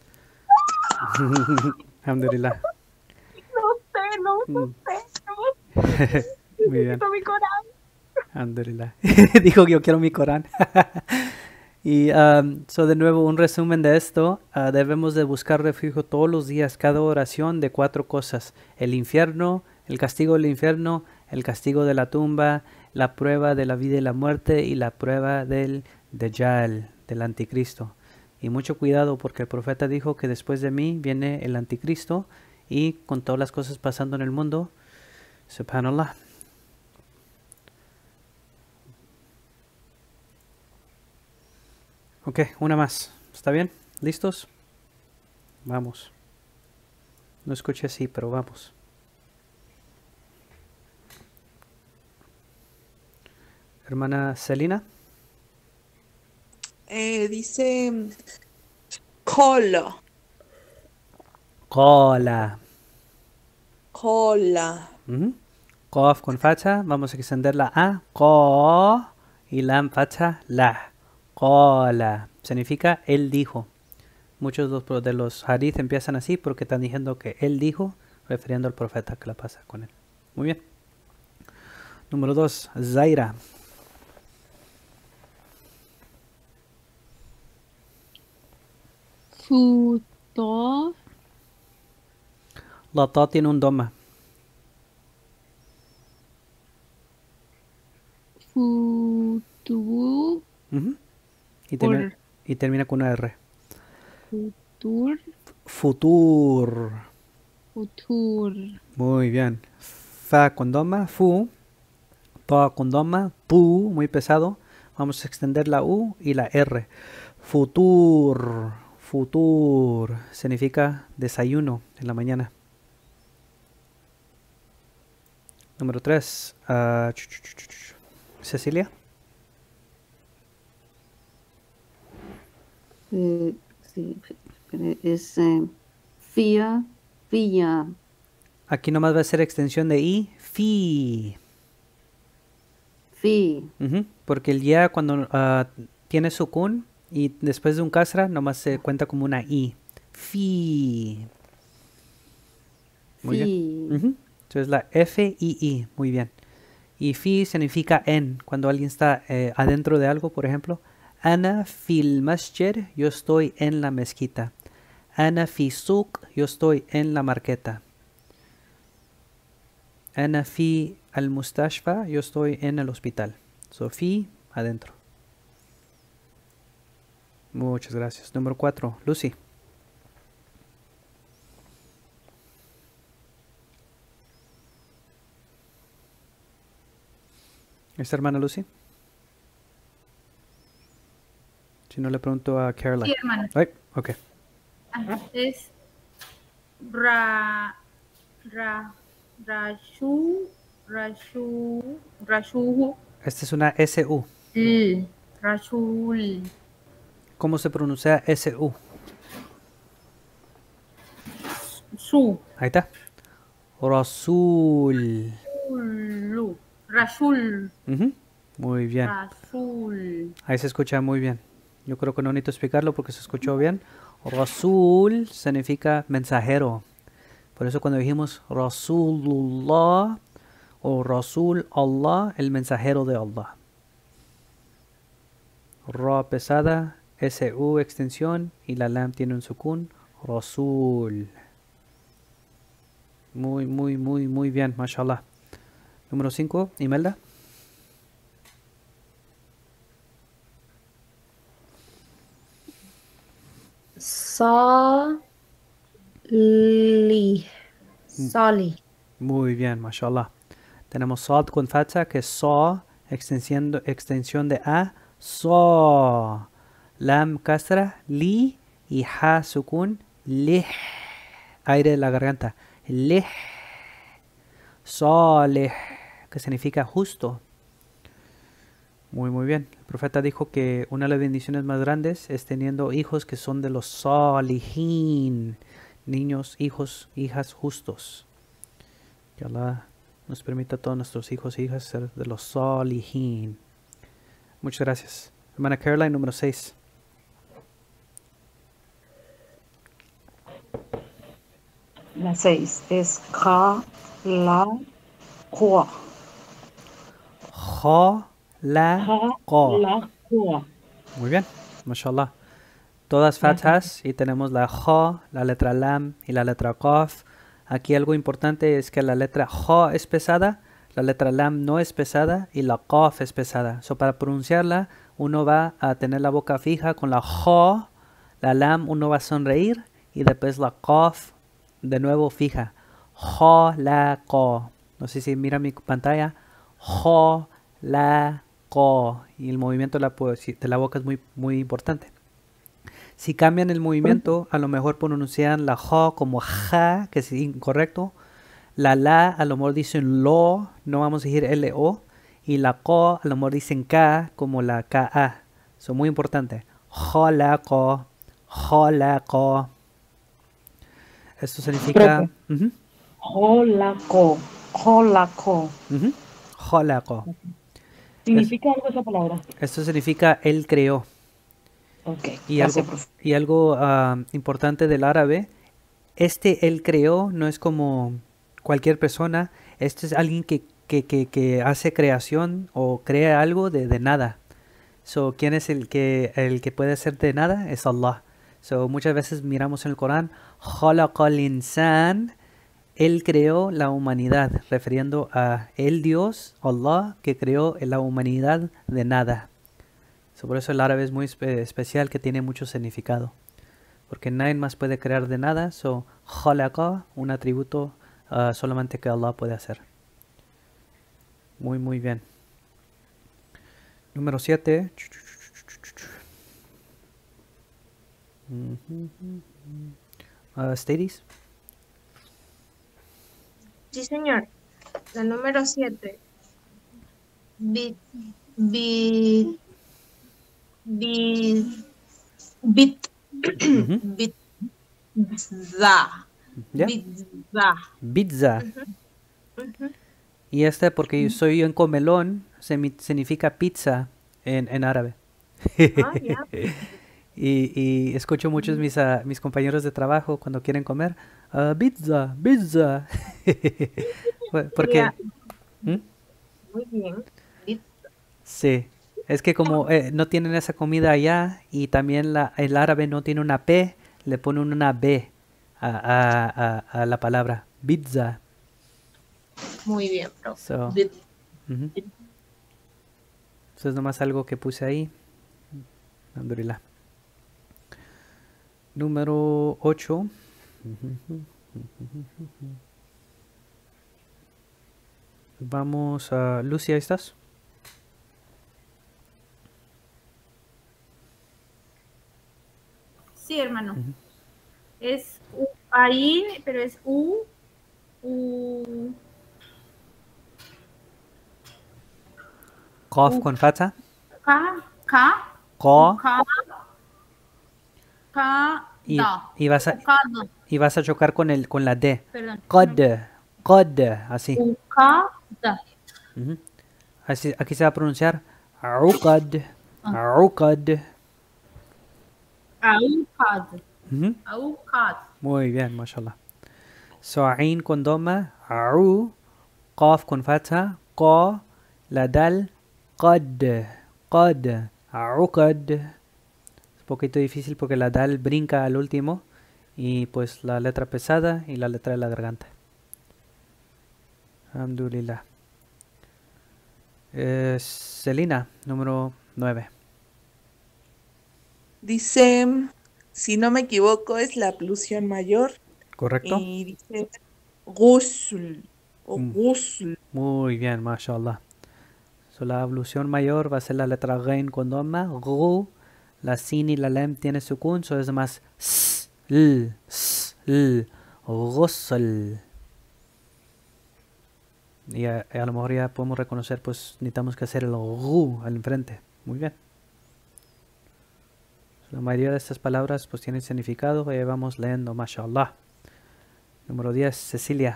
Alhamdulillah. No sé, no, no Mm. sé, no. Muy bien. Necesito mi Corán. Alhamdulillah. Dijo que yo quiero mi Corán. Y um, so de nuevo un resumen de esto, ah, debemos de buscar refugio todos los días, cada oración de cuatro cosas: el infierno, el castigo del infierno, el castigo de la tumba, la prueba de la vida y la muerte y la prueba del Dajjal, del anticristo. Y mucho cuidado porque el profeta dijo que después de mí viene el anticristo, y con todas las cosas pasando en el mundo, subhanallah. Ok, una más. ¿Está bien? ¿Listos? Vamos. No escuché así, pero vamos. Hermana Celina. Eh, dice cola, Cola. cola. Ujú. Qaf con facha. Vamos a extender la A. Ko. Y lam facha la. Cola. Significa él dijo. Muchos de los, pro- de los hadith empiezan así porque están diciendo que él dijo, refiriendo al profeta que la pasa con él. Muy bien. Número dos. Zaira. Futo. La ta tiene un doma. Futu. Ujú. Y, termina, Por. y termina con una R. Futur. Futur. Futur. Muy bien. Fa con doma, fu. Ta con doma, pu, muy pesado. Vamos a extender la U y la R. Futur. Futur. Significa desayuno en la mañana. Número tres. Uh, Cecilia. Eh, sí, pero es eh, fía, fía, Aquí nomás va a ser extensión de I. Fi. fi, Ujú, porque el ya cuando ah, tiene sukun y después de un kasra nomás se cuenta como una I. Fi. Muy bien. fi, Ujú. Entonces la F I I. Muy bien. Y fi significa en. Cuando alguien está eh, adentro de algo, por ejemplo. Ana fil masjid. Yo estoy en la mezquita. Ana fi suq. Yo estoy en la marqueta. Ana fi al mustashfa. Yo estoy en el hospital. So fi adentro. Muchas gracias. Número cuatro. Lucy. ¿Esta hermana Lucy? Si no, le pregunto a Caroline. Sí, hermano. Ay, ok. Ajá, es ra, ra, rashu, rashu, rashu, Esta es una S U. l, rashul, ¿Cómo se pronuncia S U? su, Ahí está. Rasul. lu, rashul, Ujú. Muy bien. rashul. Ahí se escucha muy bien. Yo creo que no necesito explicarlo porque se escuchó bien. Rasul significa mensajero. Por eso cuando dijimos Rasulullah o Rasul Allah, el mensajero de Allah. Ra pesada, S U extensión y la lam tiene un sukun. Rasul. Muy, muy, muy, muy bien, mashallah. Número cinco, Imelda. Sali. Sali. Muy bien, mashallah. Tenemos sad con fatha, que es sa, extensión, extensión de a, sa. Lam kasra, li, y ha sukun, Lih. Aire de la garganta. Lih. Salih, que significa justo. Muy, muy bien. El profeta dijo que una de las bendiciones más grandes es teniendo hijos que son de los salihin. Niños, hijos, hijas justos. Que Allah nos permita a todos nuestros hijos e hijas ser de los salihin. Muchas gracias. Hermana Caroline, número seis. La seis es Ka, La, Qua. Kha, la, Ka, qa. La, Qua. Muy bien, mashallah. Todas fathas y tenemos la Kha, la letra Lam y la letra Qaf. Aquí algo importante es que la letra Kha es pesada, la letra Lam no es pesada y la Qaf es pesada. So, para pronunciarla uno va a tener la boca fija con la Kha, la Lam uno va a sonreír y después la Qaf de nuevo fija. Kha, la, qa. No sé si mira mi pantalla. Kha, la, qa. Y el movimiento de la, de la boca es muy, muy importante. Si cambian el movimiento, a lo mejor pronuncian la ja como ja, que es incorrecto. La la, a lo mejor dicen lo, no vamos a decir L O. Y la qa, a lo mejor dicen ka, como la K A. Eso es muy importante. Ja, la, qa. Ja, la, qa. Esto significa... Uh-huh. Jolaco, jolaco. Uh-huh. Ja, la, qa. ¿Significa es, algo esa palabra? Esto significa él creó. Okay, y, algo, y algo uh, importante del árabe, este él creó no es como cualquier persona, este es alguien que, que, que, que hace creación o crea algo de, de nada. So, ¿quién es el que, el que puede hacer de nada? Es Allah. So, muchas veces miramos en el Corán, Khalaqal insan, él creó la humanidad, refiriendo a el Dios, Allah, que creó la humanidad de nada. So, por eso el árabe es muy espe especial, que tiene mucho significado. Porque nadie más puede crear de nada. So, khalaqa, un atributo uh, solamente que Allah puede hacer. Muy, muy bien. Número siete. Uh, Stadis. Sí, señor. La número siete. Bit. Bit. Bit. Bit. Uh-huh. Bit. Za. Yeah. Bitza. Bitza. Uh-huh. Uh-huh. Y este, porque yo soy yo en comelón, significa pizza en, en árabe. Ah, yeah. y, y escucho muchos mis, uh, mis compañeros de trabajo cuando quieren comer, uh, pizza, pizza. Porque... Yeah. ¿Mm? Muy bien. Pizza. Sí. Es que como eh, no tienen esa comida allá y también la, el árabe no tiene una P, le ponen una B a, a, a, a la palabra. Pizza. Muy bien, bro. So, uh-huh. Eso es nomás algo que puse ahí. Alhamdulillah. Número ocho. Vamos a... Lucia, ¿estás? Sí, hermano. Uh-huh. Es u, ahí, pero es U, U. Qaf con fatha. K, K. Qa. K. K. Y, Da. y, vas a, y vas a chocar con, el, con la D. Perdón. Qad. Qad. Así. U, K, da. Uh-huh. Así. Aquí se va a pronunciar Uqad. Uqad. Auqad. Uh-huh. Auqad. Muy bien, mashallah. So, Ain con doma, Au, Qaf con fatha, Qa, la dal, Qad, Qad, Auqad. Es un poquito difícil porque la dal brinca al último y pues la letra pesada y la letra de la garganta. Alhamdulillah. Eh, Celina, número nueve. Dice, si no me equivoco, es la plusión mayor. ¿Correcto? Y dice ghusl o ghusl. Muy bien, mashallah. So, la ablución mayor va a ser la letra Ghain con doma, Ghu. La sin y la lam tiene sukun, so es más s l, s, l, ghusl. Y a, a lo mejor ya podemos reconocer, pues necesitamos que hacer el gu al enfrente. Muy bien. La mayoría de estas palabras pues tienen significado y vamos leyendo, mashallah. Número diez, Cecilia.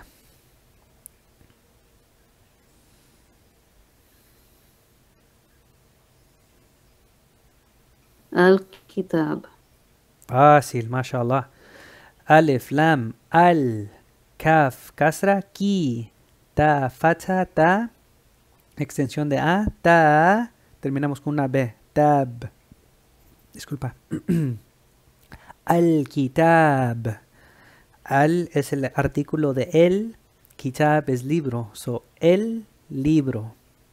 Al-Kitab. Fácil, mashallah. Alif, lam, al, kaf, kasra, ki, ta, fatha, ta, extensión de a, ta, terminamos con una b, tab. Disculpa. Al-Kitab. Al es el artículo de el, kitab es libro, so el libro.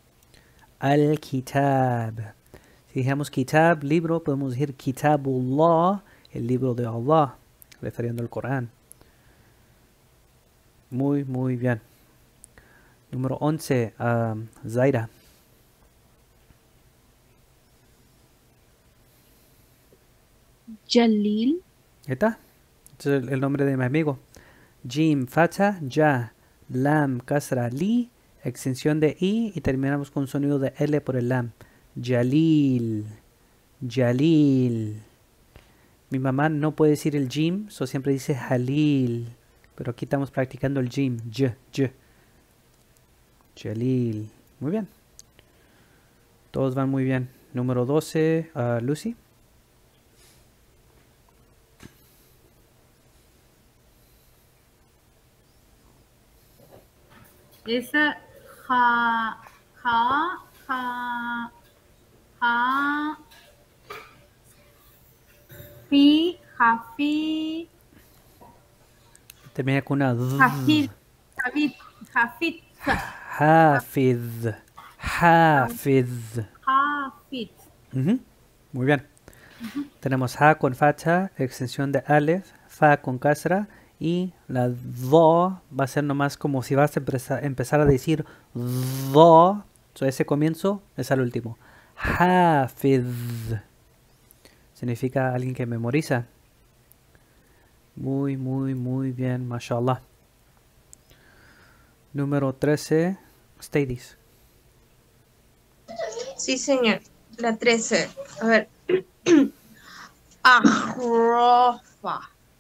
Al-Kitab. Si dijimos kitab, libro, podemos decir kitabullah, el libro de Allah, refiriendo al Corán. Muy, muy bien. Número once, um, Zaira. Jalil. Ahí está. Este es el, el nombre de mi amigo. Jim, fatha, ya. Lam, kasra, li. Extensión de i. Y terminamos con un sonido de L por el lam. Jalil. Jalil. Mi mamá no puede decir el jim, so siempre dice Jalil. Pero aquí estamos practicando el jim. J, j. Jalil. Muy bien. Todos van muy bien. Número doce, uh, Lucy. Esa ja, ja, ja, ja, fi, jafi, Termina con una d. jafid, jafid, jafid, Hafiz. Hafiz. jafid. Ujú. Muy bien. Tenemos ha con facha, extensión de alef, fa con kasra y la do va a ser nomás como si vas a empezar, empezar a decir do. So ese comienzo es al último. Hafiz. Significa alguien que memoriza. Muy, muy, muy bien, mashallah. Número trece, Stadis. Sí, señor. La trece. A ver. Ahrofa.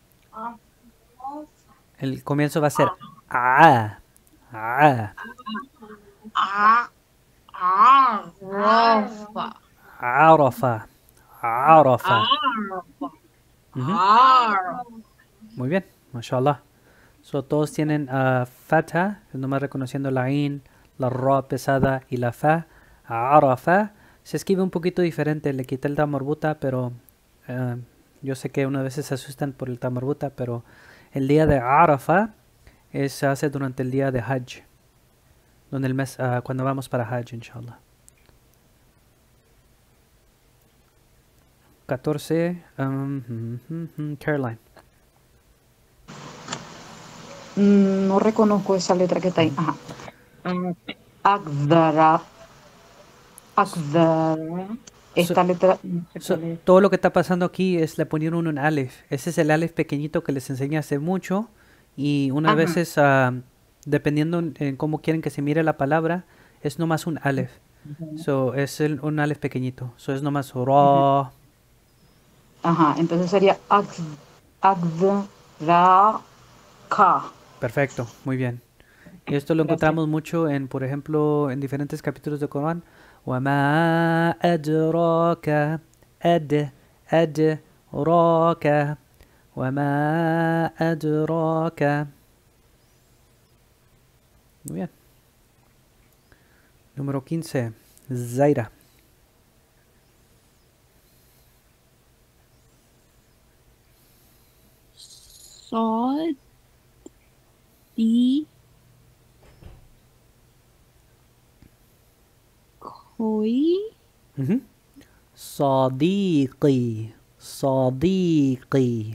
El comienzo va a ser a. A. Ah. Ahrofa. Arafa. Arafa. Ujú. Ahrofa. Muy bien, mashallah. So, todos tienen uh, fatha, nomás reconociendo la in, la ra pesada y la fa. Arafa. Se escribe un poquito diferente, le quité el tamarbuta, pero uh, yo sé que unas veces se asustan por el tamarbuta, pero el día de Arafa es, se hace durante el día de Hajj, donde el mes, uh, cuando vamos para Hajj, inshallah. catorce, um, mm, mm, mm, Caroline. Mm, No reconozco esa letra que está ahí. Ajá. Mm, Akdara. Akdara. Esta So- letra. So, todo lo que está pasando aquí es le ponieron un alef. Ese es el alef pequeñito que les enseñé hace mucho. Y unas Ajá. veces, ah, dependiendo en, en cómo quieren que se mire la palabra, es nomás un alef. So, es el- un alef pequeñito. So, es nomás ra. Ajá. Entonces sería Akd- Akdara. Ka. Perfecto, muy bien. Y esto lo encontramos mucho en, por ejemplo, en diferentes capítulos del Corán. وَمَا أَدْرَاكَ أَدْ أَدْرَاكَ وَمَا أَدْرَاكَ. Muy bien. Número quince, Zaira. Sod. Di. Koi. Ujú. صديقي صديقي.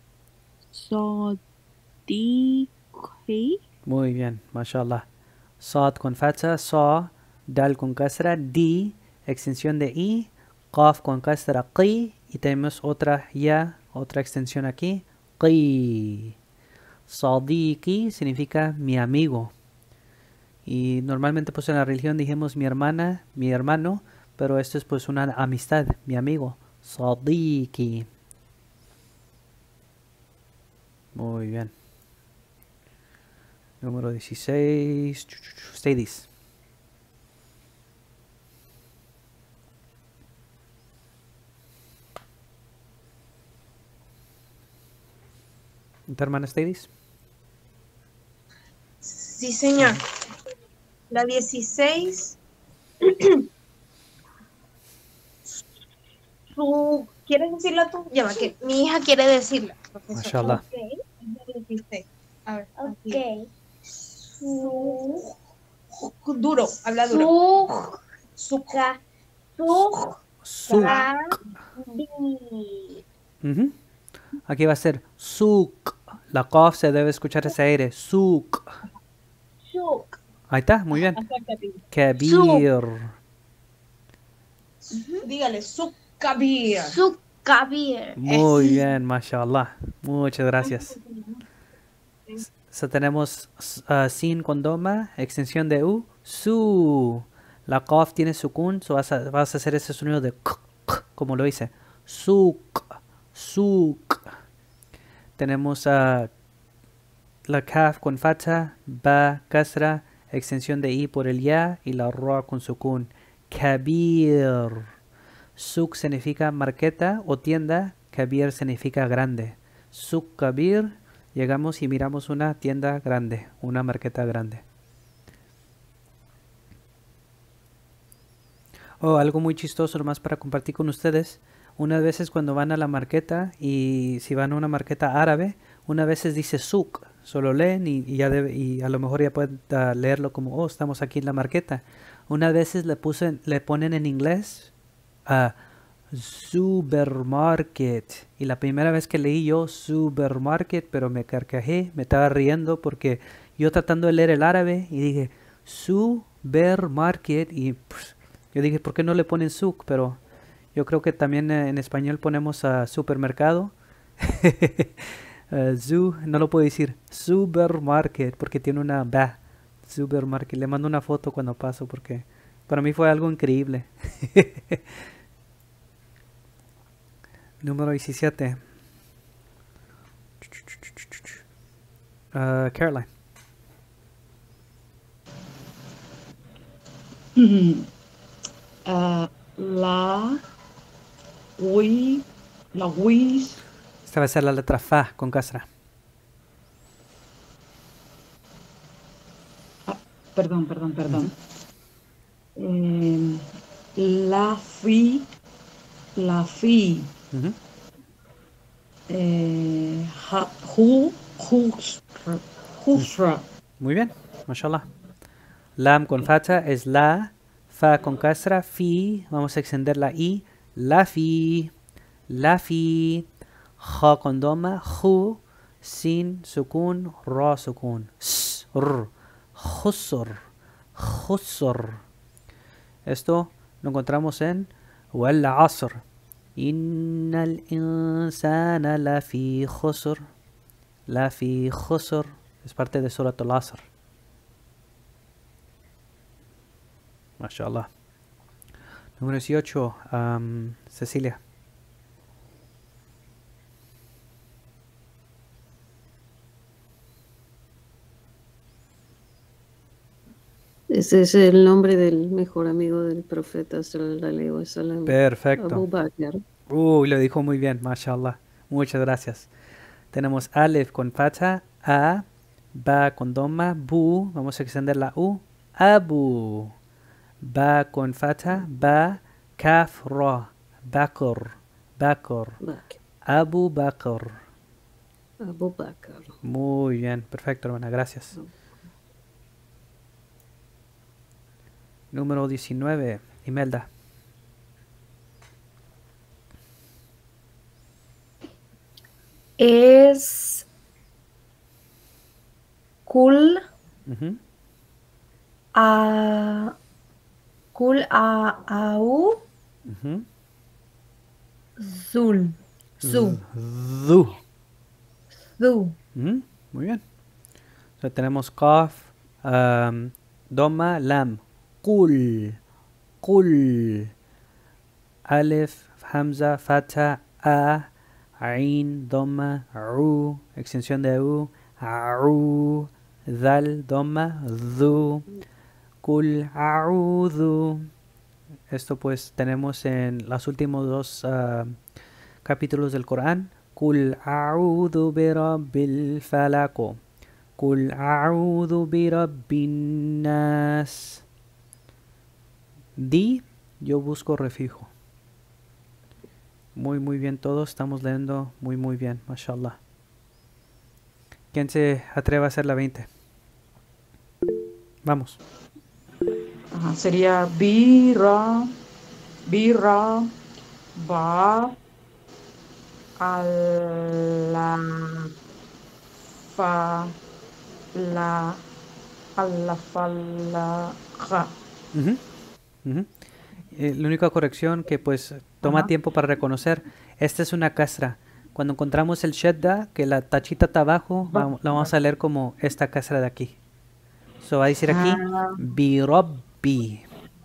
Sodiqui. Muy bien, mashallah. Sad con fatha, sa, dal con kasra, di, extensión de i, qaf con kasra, qi, y tenemos otra ya, otra extensión aquí, Sadiqi. Sadiqi significa mi amigo. Y normalmente pues en la religión dijimos mi hermana, mi hermano, pero esto es pues una amistad, mi amigo. Sadiqi. Muy bien. Número dieciséis. Stadies. ¿Tu hermana Stadies? Sí, señor. La dieciséis. Su, ¿quieres decirla tú? Ya va, que mi hija quiere decirla. profesor. Mashallah. Ok, es la dieciséis. A ver, ok. Su, duro, habla duro. Su, Su, su, Suk. bi. Ujú. Aquí va a ser suk. La qaf se debe escuchar ese aire. Suk. Suk. Ahí está, muy bien. acércate. Kabir. Dígale, su kabir. Su kabir. Muy bien, mashallah. Muchas gracias. So, tenemos uh, sin con doma, extensión de u, su. La qaf tiene sukun, so vas, a, vas a hacer ese sonido de k, k, como lo hice. Suk, suk. Tenemos uh, la kaf con fatha, ba, kasra, extensión de i por el ya y la ra con sukun. Kabir. Suk significa marqueta o tienda, kabir significa grande. Suk kabir. Llegamos y miramos una tienda grande, una marqueta grande. Oh, algo muy chistoso nomás para compartir con ustedes. Unas veces cuando van a la marqueta y si van a una marqueta árabe, unas veces dice suk, solo leen y, y ya debe, y a lo mejor ya pueden uh, leerlo como, oh, estamos aquí en la marqueta. Unas veces le, puse, le ponen en inglés a uh, supermarket. Y la primera vez que leí yo supermarket, pero me carcajé, me estaba riendo porque yo tratando de leer el árabe y dije supermarket y pues, yo dije, ¿por qué no le ponen suk? Pero yo creo que también en español ponemos a uh, supermercado. uh, zoo, no lo puedo decir supermarket porque tiene una ba. Supermarket. Le mando una foto cuando paso porque para mí fue algo increíble. Número diecisiete. Uh, Caroline. Uh, la, wi, la, wis. Esta va a ser la letra fa con kasra. Ah, perdón, perdón, perdón. Uh-huh. eh, la, fi, la, fi. Uh-huh. Eh, ha, hu, husra, husra. Muy bien, mashallah. Lam con facha es la, fa con kasra, fi. Vamos a extender la i, la fi, la fi. Ja con doma, ju, sin sukun, ra sukun. Sr, khusr, khusr. Esto lo encontramos en wal asr. Innal insana la fi khusr. La fi khusr. Es parte de Surat al-Asr. Mashallah. Número dieciocho. Um, Cecilia. Ese es el nombre del mejor amigo del profeta sallallahu alaihi wasallam. Perfecto. Abu Bakr. Uy, lo dijo muy bien, mashallah. Muchas gracias. Tenemos alef con facha, a, ba con doma, bu. Vamos a extender la u, abu. Ba con facha, ba, kaf, ra, bakr, bakr. Bakr. Abu Bakr. Abu Bakr. Muy bien, perfecto, hermana, gracias. Número diecinueve, Imelda. Es kul Uh-huh. a kul a au Uh-huh. zul. Zu. Zu. Du. Ujú, muy bien. O sea, tenemos Qaf, um, Doma, Lam. Kul. Kul. Alef, Hamza, Fatha, A, Ain, Doma, Ru, extensión de U, Au, Dal, Doma, Du, Kul, A'udhu. Esto pues tenemos en los últimos dos uh, capítulos del Corán. Kul a'udhu bi rabbil falaq. Kul a'udhu bi rabbin nas. Di, yo busco refugio. Muy muy bien todos, estamos leyendo muy muy bien, mashallah. ¿Quién se atreve a hacer la veinte? Vamos. Ajá, sería bira, bira, ba, ala, fa, la, ala, fa, la, ja. Ujú, ujú. Eh, la única corrección que pues toma Ajá. tiempo para reconocer, esta es una kasra. Cuando encontramos el shadda, que la tachita está abajo, va- la vamos a leer como esta kasra de aquí. So va a decir aquí, Ah, bi rabbi.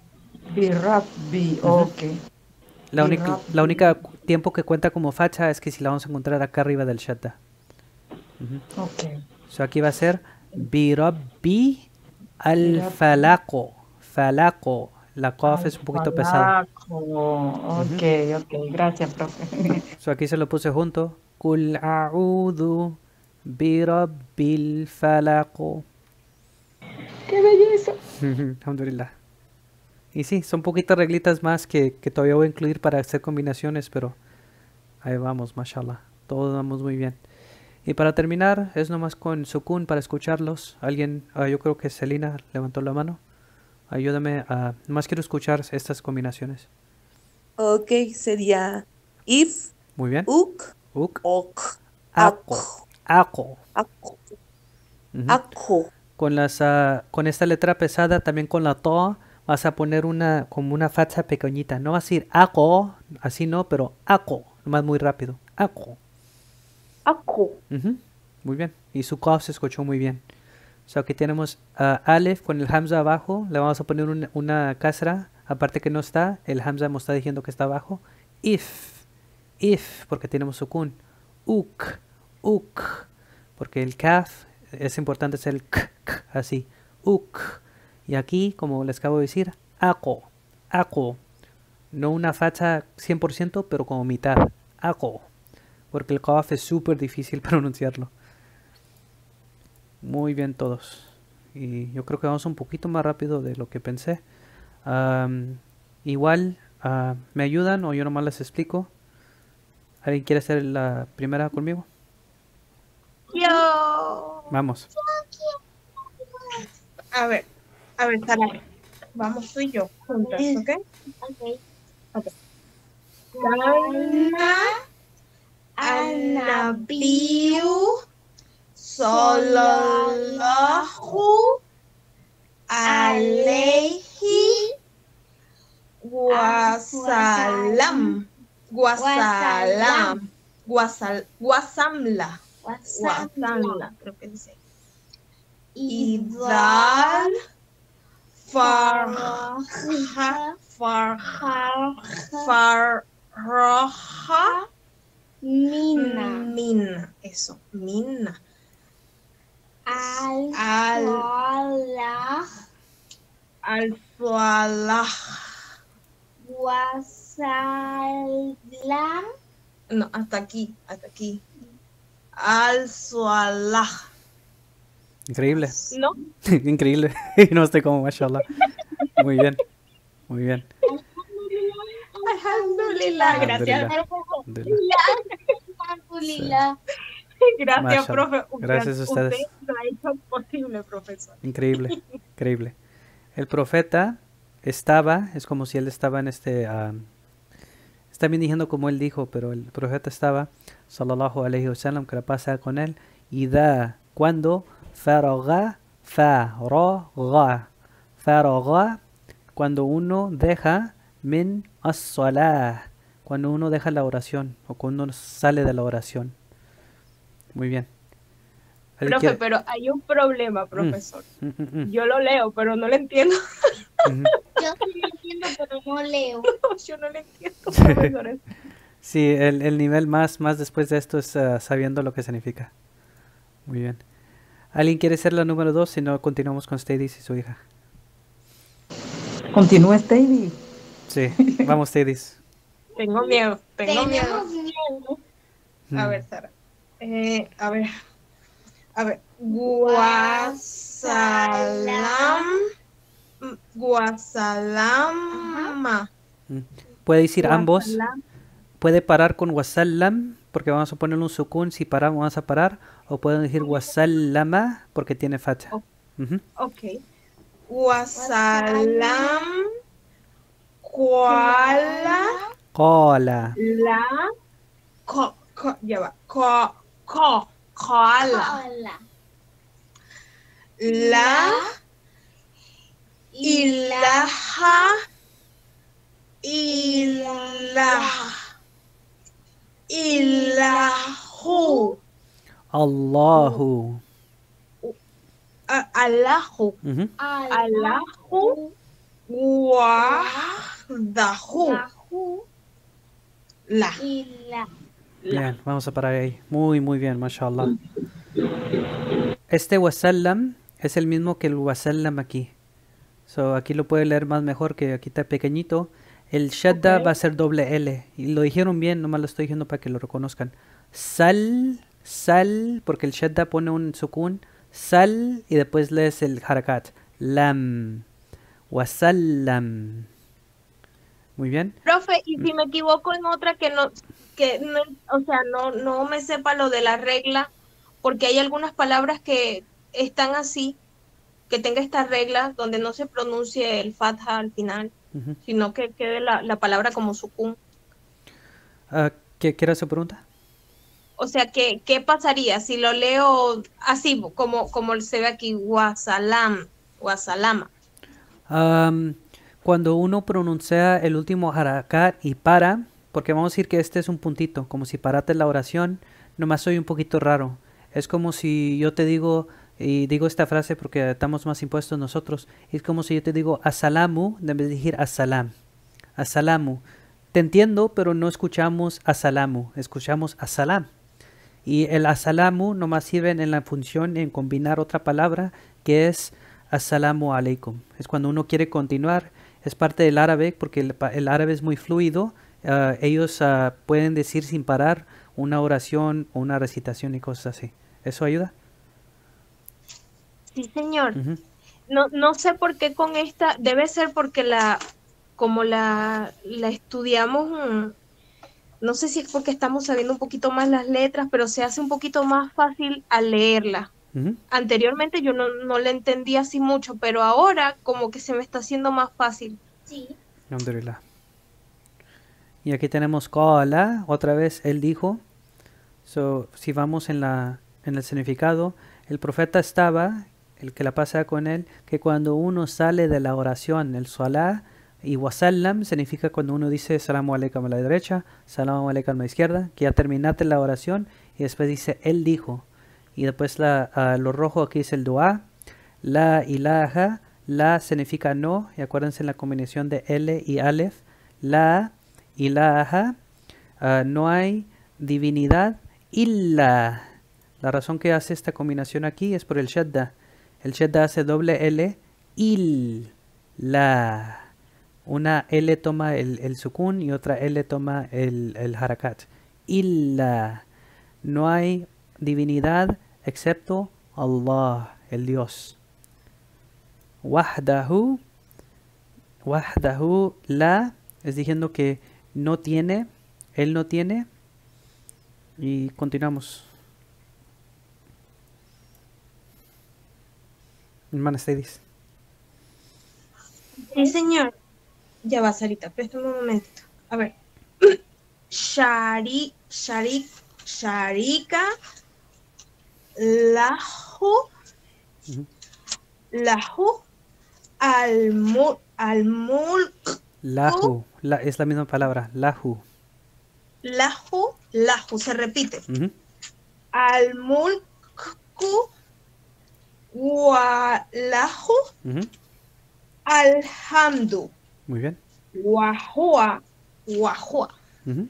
birabbi, Ujú. ok. La única, Birabbi. la única tiempo que cuenta como facha es que si la vamos a encontrar acá arriba del shadda. Ujú. Ok. So aquí va a ser bi rabbi al Birabbi. falaqo. Falaqo. La qaf es un poquito pesada. Falaco. Ok, ok. Gracias, profe. So aquí se lo puse junto. Kul a'udhu bi rabbil falaq. ¡Qué belleza! Alhamdulillah. Y sí, son poquitas reglitas más que, que todavía voy a incluir para hacer combinaciones, pero ahí vamos, mashallah. Todos vamos muy bien. Y para terminar, es nomás con sukun para escucharlos. Alguien, ah, yo creo que Selina levantó la mano. Ayúdame a... Nomás quiero escuchar estas combinaciones. Ok, sería if, Muy bien. uk, Uk, ok, ako, ako, ako. ako, Ujú. ako. Con las ah, con esta letra pesada, también con la to, vas a poner una como una facha pequeñita. No vas a decir ako, así no, pero ako, nomás muy rápido. Ako. Ako. Ujú, muy bien. Y su cough se escuchó muy bien. So aquí tenemos ah, Aleph con el Hamza abajo. Le vamos a poner un- una kasra. Aparte que no está, el Hamza nos está diciendo que está abajo. If. If, porque tenemos sukun. Uk. Uk. Porque el kaf es importante hacer el k, k, así. Uk. Y aquí, como les acabo de decir, ako. Ako. No una facha cien por ciento, pero como mitad. Ako. Porque el kaf es súper difícil pronunciarlo. Muy bien todos. Y yo creo que vamos un poquito más rápido de lo que pensé. Am, igual, ah, ¿me ayudan o yo nomás les explico? ¿Alguien quiere hacer la primera conmigo? Yo. Vamos. A ver, a ver, Sara. Vamos tú y yo juntas, ¿ok? Ok. Kana Anabiu Sallallahu Alaihi Wasalam. Wasalam. Wasal, wasamla. Wasamla, creo que dice. Idal Farha Farha Farha Mina. Minna. Eso, Minna. Al. Al Falah. Al Falah. Wasalam. No, hasta aquí, hasta aquí. Al Salah. Increíble. ¿No? Increíble. No estoy como mashallah. Muy bien. Muy bien. Alhamdulillah. Gracias. Alhamdulillah. Alhamdulillah. Gracias, Mashallah. profe. Gracias a ustedes. Usted lo ha hecho posible, profesor. Increíble. Increíble. El profeta estaba, es como si él estaba en este... ah, está bien diciendo como él dijo, pero el profeta estaba, sallallahu alayhi wa sallam, que la pasa con él, y da, cuando, faragha, faragha, faragha, cuando uno deja, min as-salah, cuando uno deja la oración, o cuando uno sale de la oración. Muy bien. ¿Alguien Profe, quiere? pero hay un problema, profesor. Mm, mm, mm, Yo lo leo, pero no lo entiendo. mm. Yo sí lo entiendo, pero no leo. Yo no lo entiendo, profesor. Sí, el, el nivel más, más después de esto es ah, sabiendo lo que significa. Muy bien. ¿Alguien quiere ser la número dos? Si no, continuamos con Stadis y su hija. Continúa, Stady. Sí, vamos, Stadis. Tengo miedo, tengo miedo. Tenemos miedo. A ver, Sara. Eh, a ver. A ver. Guasalam. Guasalama. Mm. Puede decir ambos. Guasalam. Puede parar con wasallam, porque vamos a poner un sukun si paramos, vamos a parar. O pueden decir wasallama, porque tiene facha. Ok. Ujú. Ok. Guasalam. Kuala. Koala. La. Co, co, ya va. Co, co, koala. Hola. La. Ilaha. Ilah. Ilahu. Allahu. Ah, Allahu. Ujú. Allahu. Wahdahu. Lahu. La. Y la. Bien, vamos a parar ahí. Muy, muy bien, mashallah. Este wasallam es el mismo que el wasallam aquí. So, aquí lo puede leer más mejor, que aquí está pequeñito. El shadda Ok. va a ser doble L. Y lo dijeron bien, nomás lo estoy diciendo para que lo reconozcan. Sal, sal, porque el shadda pone un sukun. Sal, y después lees el harakat. Lam. Wasallam. Muy bien. Profe, y si me equivoco en otra que no, que no, o sea, no, no me sepa lo de la regla, porque hay algunas palabras que están así, que tenga esta regla donde no se pronuncie el fatha al final, Ujú. sino que quede la, la palabra como sukun. Ah, ¿qué, ¿Qué era su pregunta? O sea, ¿qué, qué pasaría si lo leo así, como, como se ve aquí, wasalam, wasalama? Am, cuando uno pronuncia el último harakat y para, porque vamos a decir que este es un puntito, como si paraste la oración, nomás soy un poquito raro. Es como si yo te digo, y digo esta frase porque estamos más impuestos nosotros, es como si yo te digo asalamu en vez de decir asalam. Asalamu. Te entiendo, pero no escuchamos asalamu, escuchamos asalam. Y el asalamu nomás sirve en la función en combinar otra palabra que es Assalamu alaikum. Es cuando uno quiere continuar. Es parte del árabe porque el, pa- el árabe es muy fluido. Ah, ellos ah, pueden decir sin parar una oración o una recitación y cosas así. ¿Eso ayuda? Sí, señor. Ujú. No, no sé por qué con esta, debe ser porque la, como la, la estudiamos, mm, no sé si es porque estamos sabiendo un poquito más las letras, pero se hace un poquito más fácil al leerla. Ujú. Anteriormente yo no, no la entendía así mucho, pero ahora como que se me está haciendo más fácil. Sí. Alhamdulillah. Y aquí tenemos qala, otra vez él dijo. So, si vamos en, la, en el significado, el profeta estaba, el que la pasa con él, que cuando uno sale de la oración, el salah y wasallam significa cuando uno dice salamu alaikum a la derecha, salamu alaikum a la izquierda, que ya terminaste la oración y después dice él dijo. Y después la, ah, lo rojo aquí es el dua, la ilaha, la significa no, y acuérdense en la combinación de L y Aleph, la ilaha, ah, no hay divinidad illa. La razón que hace esta combinación aquí es por el shadda. El shadda hace doble L, il, la. Una L toma el, el sukun y otra L toma el, el harakat. Illa. No hay divinidad excepto Allah, el Dios. Wahdahu. Wahdahu la. Es diciendo que no tiene. Él no tiene. Y continuamos. Hermana Stadis. Sí, señor. Ya va, Sarita, préstame un momentito. A ver. Shari, sharik, sharika, lahu, Ujú. lahu, al-mulk, al-mulk, Lahu. La, es la misma palabra. Lahu. lahu, lahu, se repite. Ujú. Al-mulk Ku, Walahu, Ujú. Alhamdu, Muy bien. Wahua, Wahua. Ujú.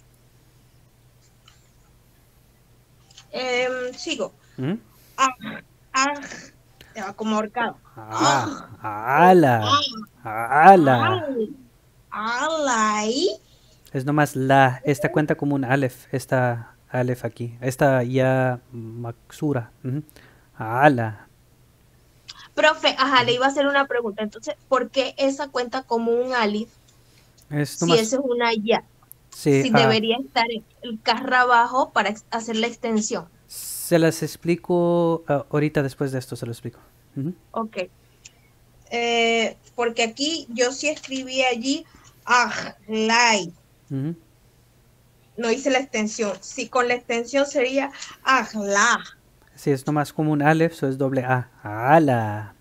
Em, sigo. Ujú. Ah, ah, ya, como ahorcado. Ah, ala, ala. Al- Alai, Es nomás la. Esta cuenta como un alef. Esta alef aquí. Esta ya maksura. Ujú. Ala. profe, ajá, le iba a hacer una pregunta. Entonces, ¿por qué esa cuenta como un alif Es si nomás. eso es una ya? Sí, Si ah, debería estar el carra abajo para ex- hacer la extensión. se las explico ah, ahorita después de esto, se lo explico. Ujú. Ok. Eh, porque aquí yo sí escribí allí Ahlai. Ujú. No hice la extensión. Si con la extensión sería Ahla. Sí, es nomás como un alef, eso es doble A. Ala.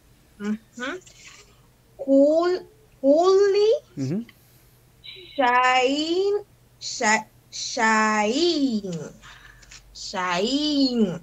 Kul, Kuli, Ujú. Shain, Sha- Shain, Shain,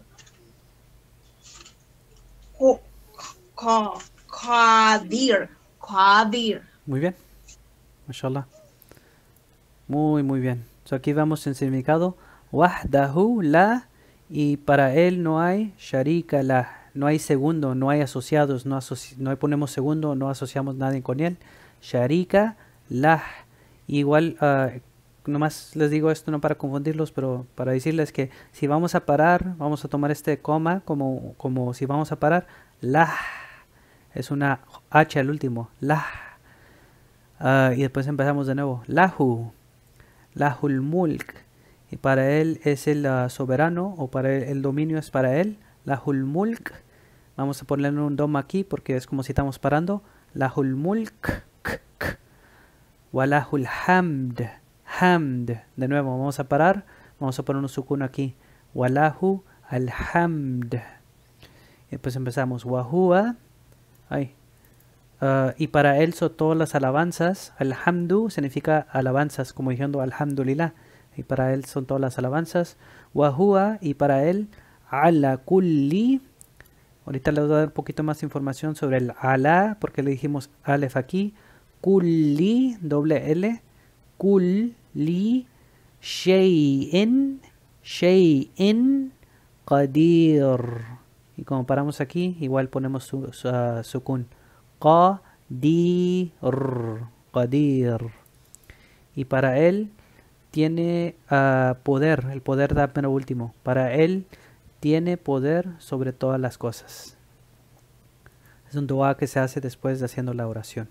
Ko- Ka- Qadir, Qadir. Muy bien. Mashallah. Muy, muy bien. So, aquí vamos en significado. Wahdahu la. Y para él no hay sharika la. No hay segundo, no hay asociados. No, asoci no ponemos segundo, no asociamos nadie con él. Sharika la. Igual, ah, nomás les digo esto no para confundirlos, pero para decirles que si vamos a parar, vamos a tomar este coma como, como si vamos a parar. La. Es una H al último. La. Ah, y después empezamos de nuevo. Lahu. Lahul mulk. Y para él es el ah, soberano, o para él, el dominio es para él. Lahul mulk. Vamos a ponerle un dom aquí porque es como si estamos parando. Lahul mulk. K, k. Walahul hamd. Hamd. De nuevo, vamos a parar. Vamos a poner un sukun aquí. Walahu al hamd. Y después empezamos. Wahua. Ay. Uh, y para él son todas las alabanzas. Alhamdu significa alabanzas, como diciendo alhamdulillah. Y para él son todas las alabanzas. Wahua, y para él ala kulli. Ahorita les voy a dar un poquito más información sobre el ala, porque le dijimos alef aquí. Kulli, doble L. Kulli, shay'in, shay'in, qadir. Y como paramos aquí, igual ponemos su, su, uh, sukun. Qadir, Qadir. Y para él tiene uh, poder, el poder da pero último. Para él tiene poder sobre todas las cosas. Es un dua que se hace después de haciendo la oración.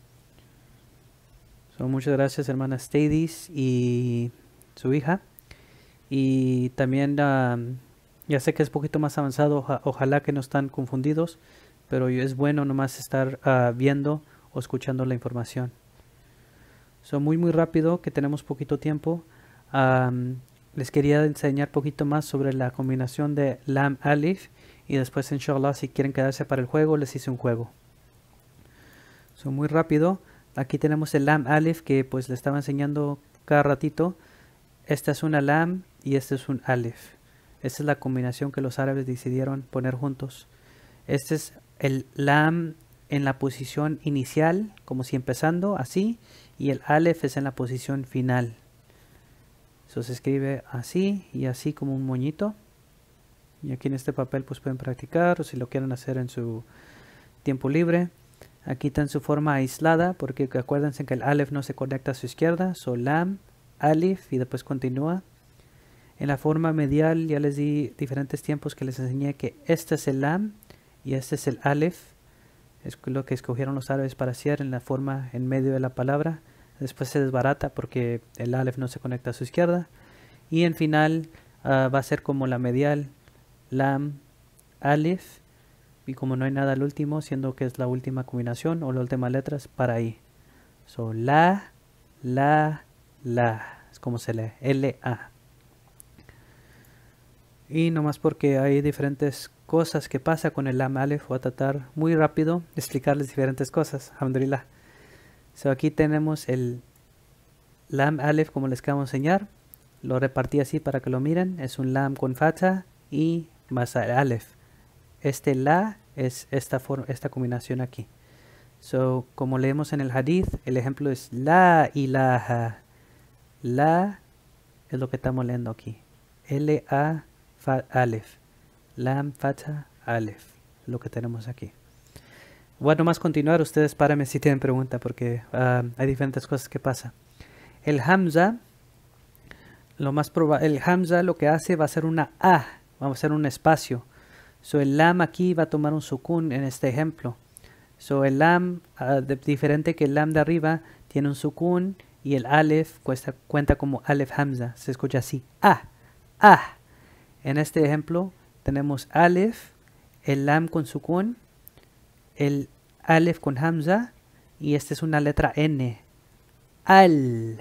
So, muchas gracias, hermana Stadis y su hija. Y también uh, ya sé que es un poquito más avanzado, oja- ojalá que no están confundidos, pero es bueno nomás estar uh, viendo o escuchando la información. So, muy muy rápido, que tenemos poquito tiempo. Um, les quería enseñar poquito más sobre la combinación de lam alif, y después inshallah si quieren quedarse para el juego les hice un juego. So, muy rápido, aquí tenemos el lam alif que pues le estaba enseñando cada ratito. Esta es una lam y este es un alif. Esta es la combinación que los árabes decidieron poner juntos. Este es el lam en la posición inicial, como si empezando así, y el alef es en la posición final. Eso se escribe así y así como un moñito. Y aquí en este papel pues pueden practicar, o si lo quieren hacer en su tiempo libre. Aquí está en su forma aislada, porque acuérdense que el alef no se conecta a su izquierda. So lam, alif y después continúa. En la forma medial ya les di diferentes tiempos que les enseñé que este es el lam y este es el alif. Es lo que escogieron los árabes para hacer en la forma en medio de la palabra. Después se desbarata porque el alef no se conecta a su izquierda. Y en final uh, va a ser como la medial, lam, alif. Y como no hay nada al último, siendo que es la última combinación o la última letra, es para ahí. So, la, la, la. Es como se lee, L A. Y nomás porque hay diferentes cosas que pasa con el lam alif, voy a tratar muy rápido de explicarles diferentes cosas. Alhamdulillah. So, aquí tenemos el lam alif como les acabo de enseñar. Lo repartí así para que lo miren. Es un lam con fatha y más el alef. Este la es esta, forma, esta combinación aquí. So, como leemos en el hadith, el ejemplo es la ilaha. La es lo que estamos leyendo aquí. L A fa alef. Lam fatha alef. Lo que tenemos aquí. Voy a nomás continuar. Ustedes párenme si tienen pregunta porque uh, hay diferentes cosas que pasan. El hamza, lo más probable, el hamza lo que hace va a ser una A. Vamos a hacer un espacio. So, el lam aquí va a tomar un sukun en este ejemplo. So, el lam, uh, de, diferente que el lam de arriba, tiene un sukun y el alef cuesta, cuenta como alef hamza. Se escucha así. A, A. En este ejemplo tenemos alef, el lam con sukun, el alef con hamza y esta es una letra N. Al,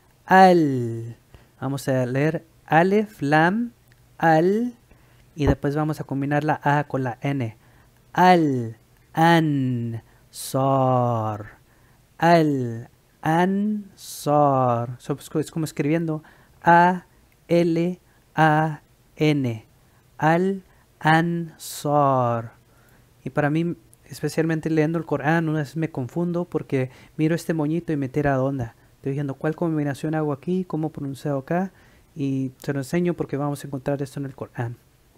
al. Vamos a leer alef, lam, al. Y después vamos a combinar la A con la N. Al, an, sor. Al, an, sor. So, es como escribiendo A, L, A, N. Al, an, sor. Y para mí, especialmente leyendo el Corán, una vez me confundo porque miro este moñito y me tira onda. Estoy diciendo cuál combinación hago aquí, cómo pronuncio acá. Y se lo enseño porque vamos a encontrar esto en el Corán.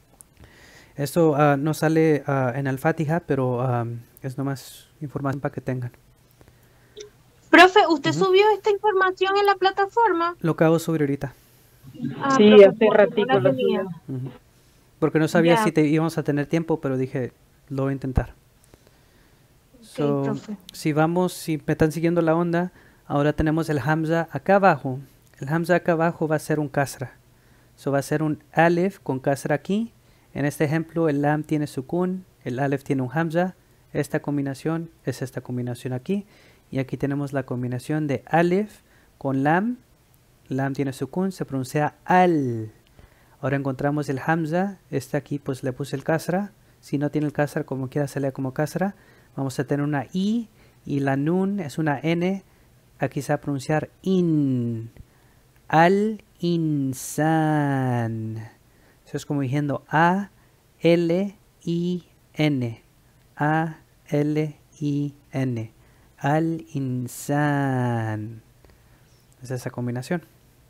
Esto uh, no sale uh, en Al-Fatiha, pero um, es nomás información para que tengan. Profe, ¿usted Ujú. subió esta información en la plataforma? Lo acabo de subir ahorita. Ah, Sí, profe, hace porque no ratito la lo tenía. subió. Ujú. Porque no sabía Ya. si te íbamos a tener tiempo, pero dije, lo voy a intentar. So, profe. si vamos, si me están siguiendo la onda, ahora tenemos el hamza acá abajo. El hamza acá abajo va a ser un kasra. So, va a ser un alef con kasra aquí. En este ejemplo, el lam tiene sukun, el alef tiene un hamza. Esta combinación es esta combinación aquí. Y aquí tenemos la combinación de alef con lam. Lam tiene sukun, se pronuncia al. Ahora encontramos el hamza. Este aquí pues le puse el kasra. Si no tiene el kasra, como quiera se lee como kasra. Vamos a tener una i y la nun es una n. Aquí se va a pronunciar in. Al insan. Eso es como diciendo A, L, I, N. A, L, I, N. Al insan. Es esa combinación.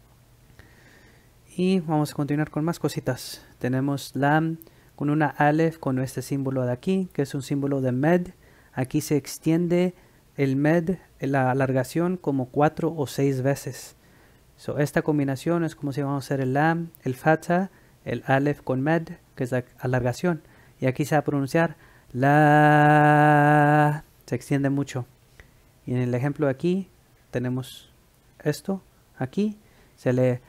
Y vamos a continuar con más cositas. Tenemos lam con una alef con este símbolo de aquí, que es un símbolo de med. Aquí se extiende el med, la alargación, como cuatro o seis veces. So, esta combinación es como si vamos a hacer el lam, el fatha, el alef con med, que es la alargación. Y aquí se va a pronunciar la. Se extiende mucho. Y en el ejemplo aquí tenemos esto. Aquí se lee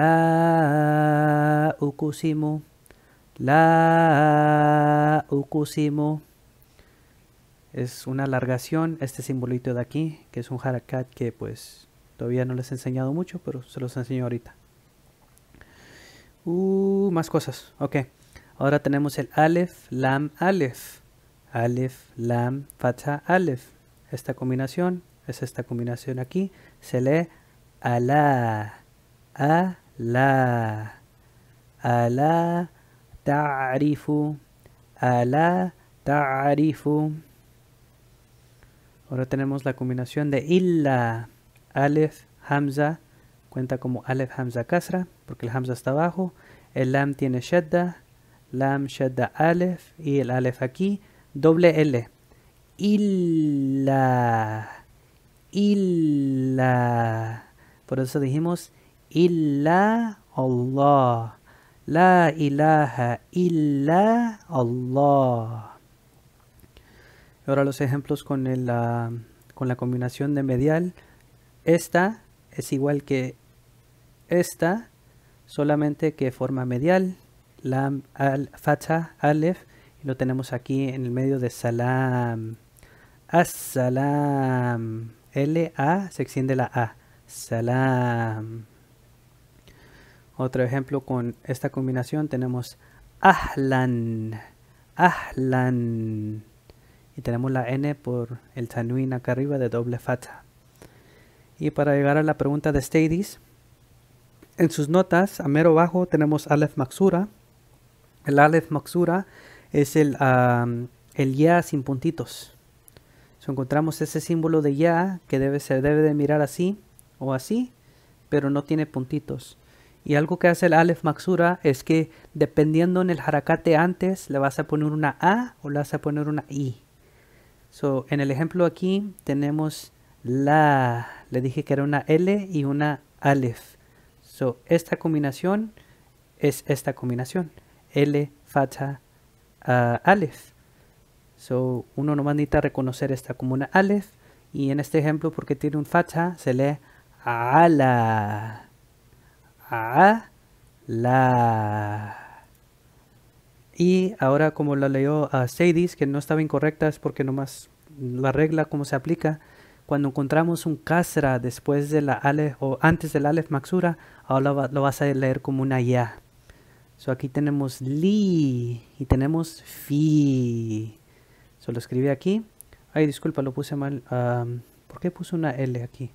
la ukusimu. La ukusimu. Es una alargación, este simbolito de aquí, que es un harakat que pues todavía no les he enseñado mucho, pero se los enseño ahorita. Uh, más cosas. Ok. Ahora tenemos el alef, lam, alef. Alef, lam, fatha, alef. Esta combinación es esta combinación aquí. Se lee ala, ala, ala, ta'rifu, ala, ta'rifu. Ahora tenemos la combinación de illa, alef, hamza. Cuenta como alef, hamza, kasra, porque el hamza está abajo. El lam tiene shadda, lam, shadda, alef. Y el alef aquí, doble L. Illa, illa. Por eso dijimos illa Allah. La ilaha illa Allah. Ahora los ejemplos con, el, uh, con la combinación de medial. Esta es igual que esta, solamente que forma medial. Lam, al, fatha, alef. Y lo tenemos aquí en el medio de salam. As-salam. L, A, se extiende la A. Salam. Otro ejemplo con esta combinación tenemos ahlan. Ahlan. Y tenemos la N por el tanwin acá arriba de doble fatha. Y para llegar a la pregunta de Stadis, en sus notas, a mero abajo tenemos alef maksura. El alef maksura es el, um, el ya sin puntitos. So, encontramos ese símbolo de ya que debe, se debe de mirar así o así, pero no tiene puntitos. Y algo que hace el alef maksura es que dependiendo en el harakate antes, le vas a poner una A o le vas a poner una I. So, en el ejemplo aquí tenemos la, le dije que era una L y una alef. So, esta combinación es esta combinación. L, fatha, uh, alef. So, uno nomás necesita reconocer esta como una alef. Y en este ejemplo, porque tiene un fatha, se lee ala. A, la. Y ahora como la leyó uh, Sadis, que no estaba incorrecta, es porque nomás la regla como se aplica. Cuando encontramos un kasra después de la alef o antes del alef maksura, ahora lo, lo vas a leer como una ya. So aquí tenemos li y tenemos fi. So lo escribí aquí. Ay, disculpa, lo puse mal. Um, ¿Por qué puse una L aquí?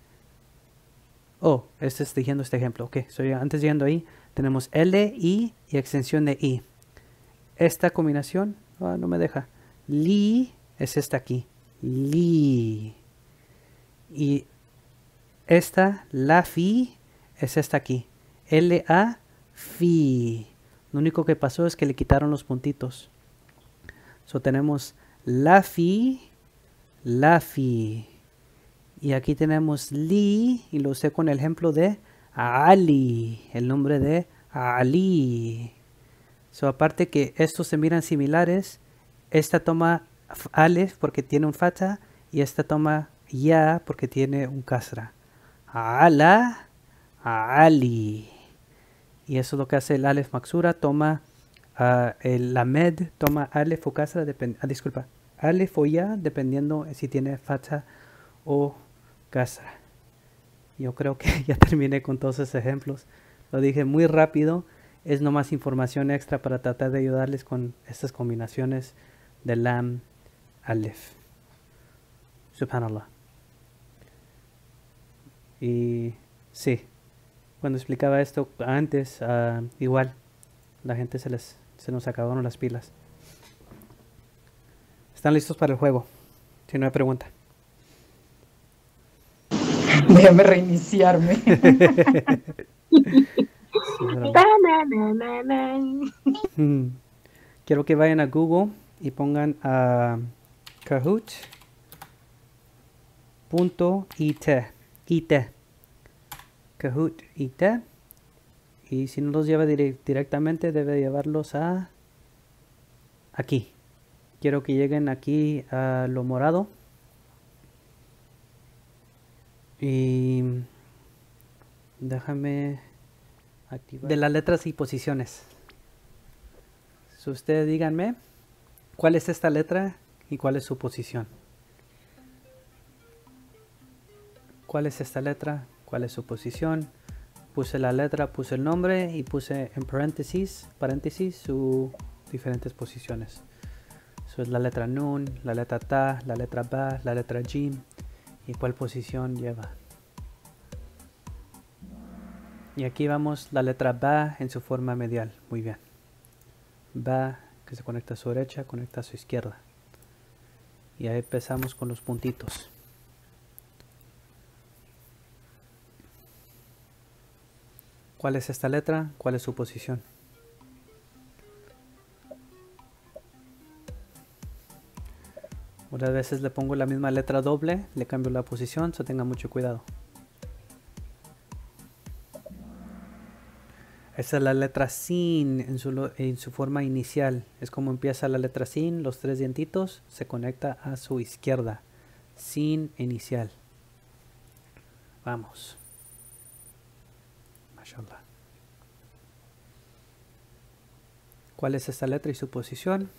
Oh, este es siguiendo este ejemplo. Ok, so ya antes llegando ahí, tenemos L, I y extensión de I. Esta combinación, oh, no me deja. Li es esta aquí. Li. Y esta, la fi, es esta aquí. L, A, fi. Lo único que pasó es que le quitaron los puntitos. So tenemos la fi, la fi. Y aquí tenemos li, y lo usé con el ejemplo de Ali, el nombre de Ali. So, aparte que estos se miran similares, esta toma alef porque tiene un fatha, y esta toma ya porque tiene un kasra. Ala, Ali. Y eso es lo que hace el alef maksura, toma uh, el lamed, toma alef o kasra, ah, disculpa, alef o ya, dependiendo si tiene fatha o kasra. Yo creo que ya terminé con todos esos ejemplos. Lo dije muy rápido. Es nomás información extra para tratar de ayudarles con estas combinaciones de lam, alef. Subhanallah. Y sí, cuando explicaba esto antes, uh, igual, la gente se les se nos acabaron las pilas. ¿Están listos para el juego? Si no hay pregunta. Déjame reiniciarme. Hmm. Quiero que vayan a Google y pongan a uh, Kahoot punto it it Kahoot it, y si no los lleva dire directamente debe llevarlos a aquí. Quiero que lleguen aquí a lo morado y déjame activar de las letras y posiciones. So, ustedes díganme cuál es esta letra y cuál es su posición. ¿Cuál es esta letra? ¿Cuál es su posición? Puse la letra, puse el nombre y puse en paréntesis, paréntesis sus diferentes posiciones. So, es la letra nun, la letra ta, la letra ba, la letra jim y cuál posición lleva. Y aquí vamos la letra ba en su forma medial. Muy bien. Ba, que se conecta a su derecha, conecta a su izquierda. Y ahí empezamos con los puntitos. ¿Cuál es esta letra? ¿Cuál es su posición? Otras veces le pongo la misma letra doble, le cambio la posición, so tenga mucho cuidado. Esta es la letra sin en su, en su forma inicial. Es como empieza la letra sin, los tres dientitos, se conecta a su izquierda. Sin inicial. Vamos. Mashallah. ¿Cuál es esta letra y su posición?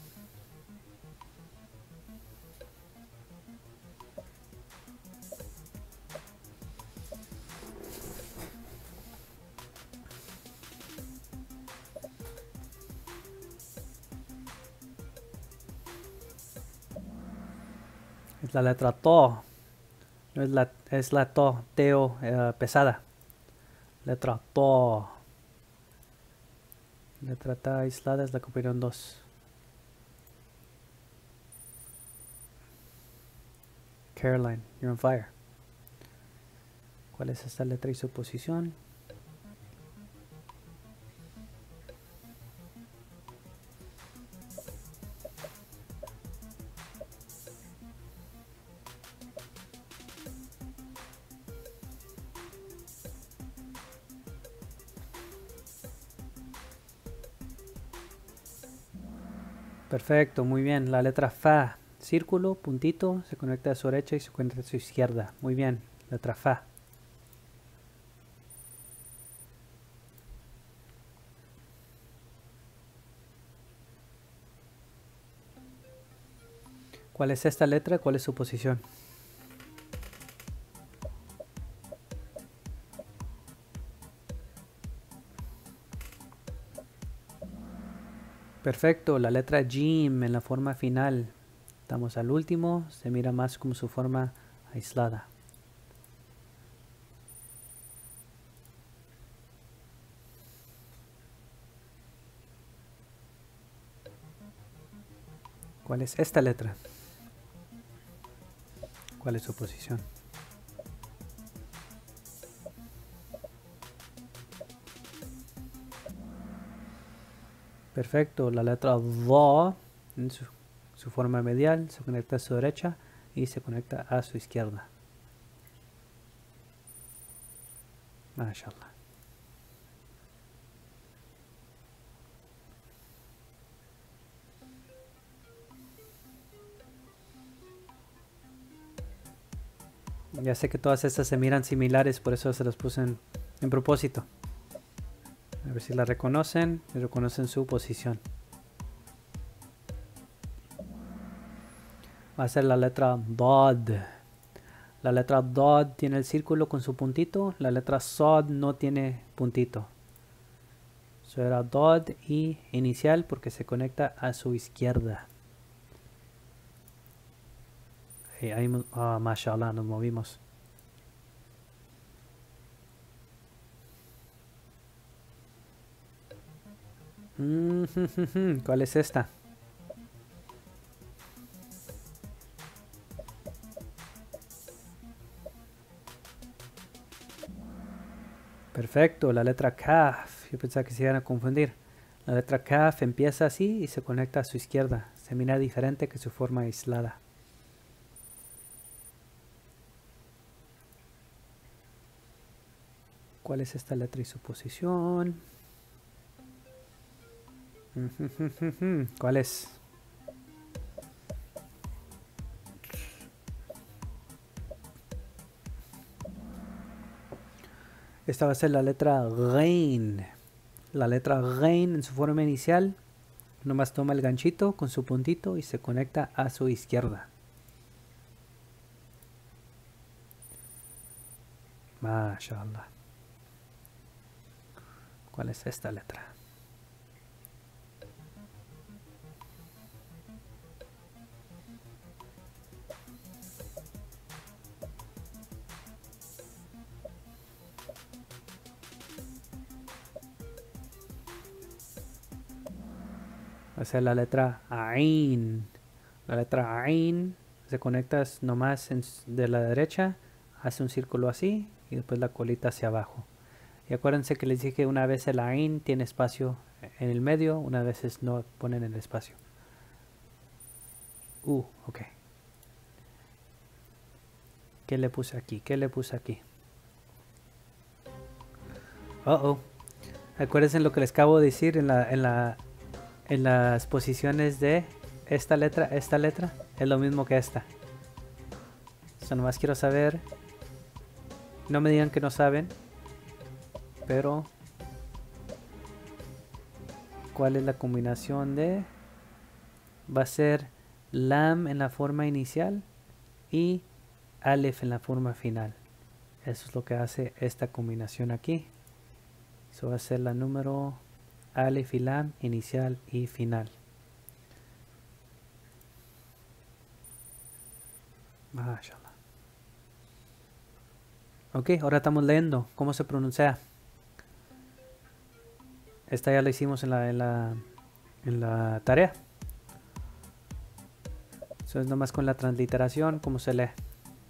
Es la letra to. No es la, es la to, teo, eh, pesada. Letra to. Letra ta aislada es la que ocuparon dos. Caroline, you're on fire. ¿Cuál es esta letra y su posición? Perfecto, muy bien. La letra fa, círculo, puntito, se conecta a su derecha y se conecta a su izquierda. Muy bien, letra fa. ¿Cuál es esta letra? ¿Cuál es su posición? Perfecto, la letra Jim en la forma final. Estamos al último, se mira más como su forma aislada. ¿Cuál es esta letra? ¿Cuál es su posición? Perfecto, la letra V en su, su forma medial se conecta a su derecha y se conecta a su izquierda. Mashallah. Ya sé que todas estas se miran similares, por eso se las puse en, en propósito. A ver si la reconocen y reconocen su posición. Va a ser la letra Dod. La letra Dod tiene el círculo con su puntito. La letra Sod no tiene puntito. Eso era Dod y inicial porque se conecta a su izquierda. Y ahí, oh, mashallah, nos movimos. Mm, ¿cuál es esta? Perfecto, la letra Kaf. Yo pensaba que se iban a confundir. La letra Kaf empieza así y se conecta a su izquierda. Se mira diferente que su forma aislada. ¿Cuál es esta letra y su posición? ¿Cuál es? Esta va a ser la letra Ghain. La letra Ghain en su forma inicial nomás toma el ganchito con su puntito y se conecta a su izquierda. Mashallah. ¿Cuál es esta letra? Va a ser la letra Ain. La letra Ain se conecta nomás en, de la derecha, hace un círculo así y después la colita hacia abajo. Y acuérdense que les dije que una vez el Ain tiene espacio en el medio, unas veces no ponen el espacio. Uh, ok. ¿Qué le puse aquí? ¿Qué le puse aquí? Uh oh. Acuérdense lo que les acabo de decir en la, en la en las posiciones de esta letra, esta letra es lo mismo que esta. So, nomás quiero saber, no me digan que no saben, pero ¿cuál es la combinación de? Va a ser Lam en la forma inicial y Aleph en la forma final. Eso es lo que hace esta combinación aquí. Eso va a ser la número Aleph y Lam, inicial y final. Mashallah. Ok, ahora estamos leyendo. ¿Cómo se pronuncia? Esta ya la hicimos en la, en la, en la tarea. Eso es nomás con la transliteración, cómo se lee.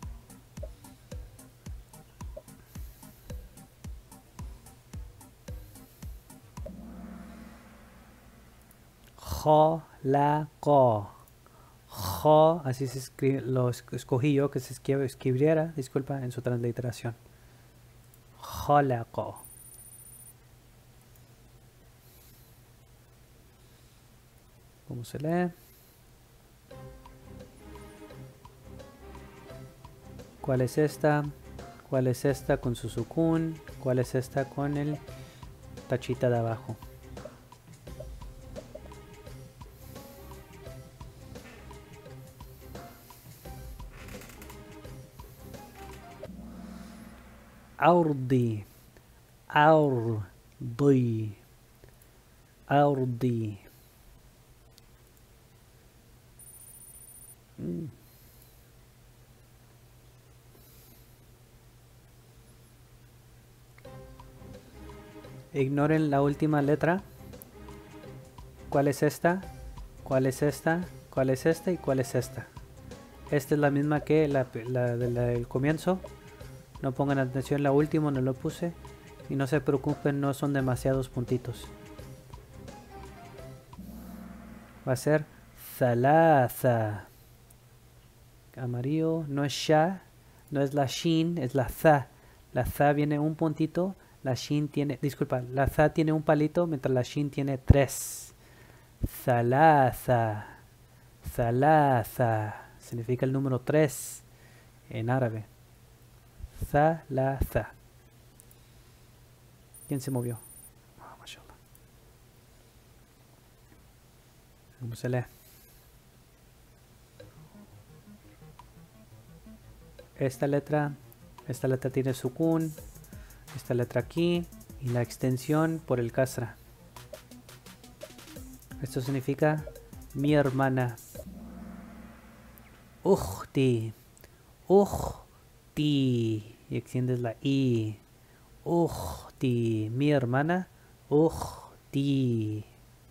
Jo, la, ko. Jo, así se escribe, lo escogí yo que se escribiera, disculpa, en su transliteración. Jo, la, ko. ¿Cómo se lee? ¿Cuál es esta? ¿Cuál es esta con su sukun? ¿Cuál es esta con el tachita de abajo? Aurdi. Aurdi. Aurdi. Mm. Ignoren la última letra. ¿Cuál es esta? ¿Cuál es esta? ¿Cuál es esta? ¿Y cuál es esta? Esta es la misma que la, la del comienzo. No pongan atención, la última no lo puse. Y no se preocupen, no son demasiados puntitos. Va a ser thalatha. Amarillo, no es sha, no es la shin, es la tha. La tha viene un puntito, la shin tiene, disculpa, la tha tiene un palito, mientras la shin tiene tres. Thalatha. Thalatha. Significa el número tres en árabe. Thalatha. ¿Quién se movió? Oh, mashallah. ¿Cómo se lee? Esta letra, esta letra tiene sukun, esta letra aquí y la extensión por el kasra. Esto significa mi hermana. Ukhti, ukhti, y extiendes la i. Ukhti, mi hermana, ukhti.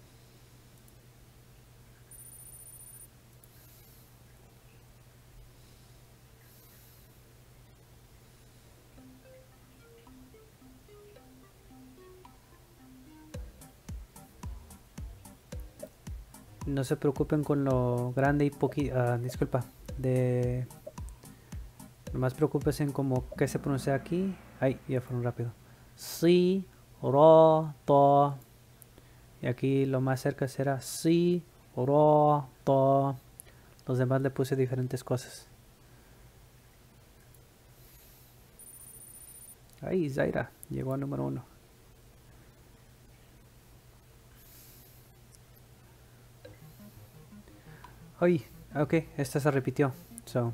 No se preocupen con lo grande y poquito, uh, disculpa, de... Nomás preocúpense en como que se pronuncia aquí. Ay, ya fueron rápido. Si, ro, to. Y aquí lo más cerca será si, ro, to. Los demás le puse diferentes cosas. Ay, Zaira, llegó a número uno. Ay, ok, esta se repitió. So,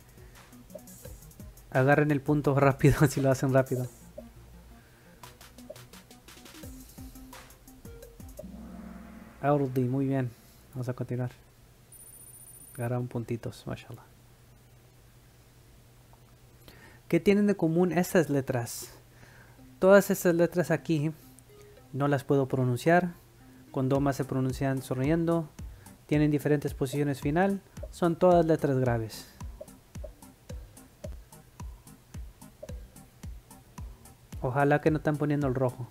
agarren el punto rápido si lo hacen rápido. Aurdi, muy bien. Vamos a continuar. Agarran puntitos, mashallah. ¿Qué tienen de común estas letras? Todas estas letras aquí no las puedo pronunciar. Con doma se pronuncian sonriendo. Tienen diferentes posiciones final. Son todas letras graves. Ojalá que no están poniendo el rojo.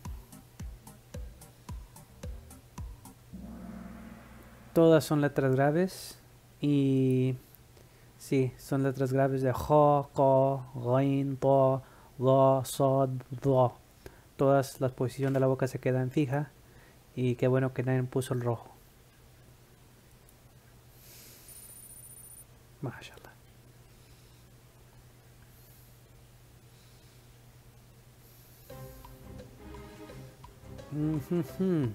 Todas son letras graves. Y sí, son letras graves de jo, ko, ghain, to, do, sod, do. Todas las posiciones de la boca se quedan fijas. Y qué bueno que nadie puso el rojo. Mashallah. Mm-hmm.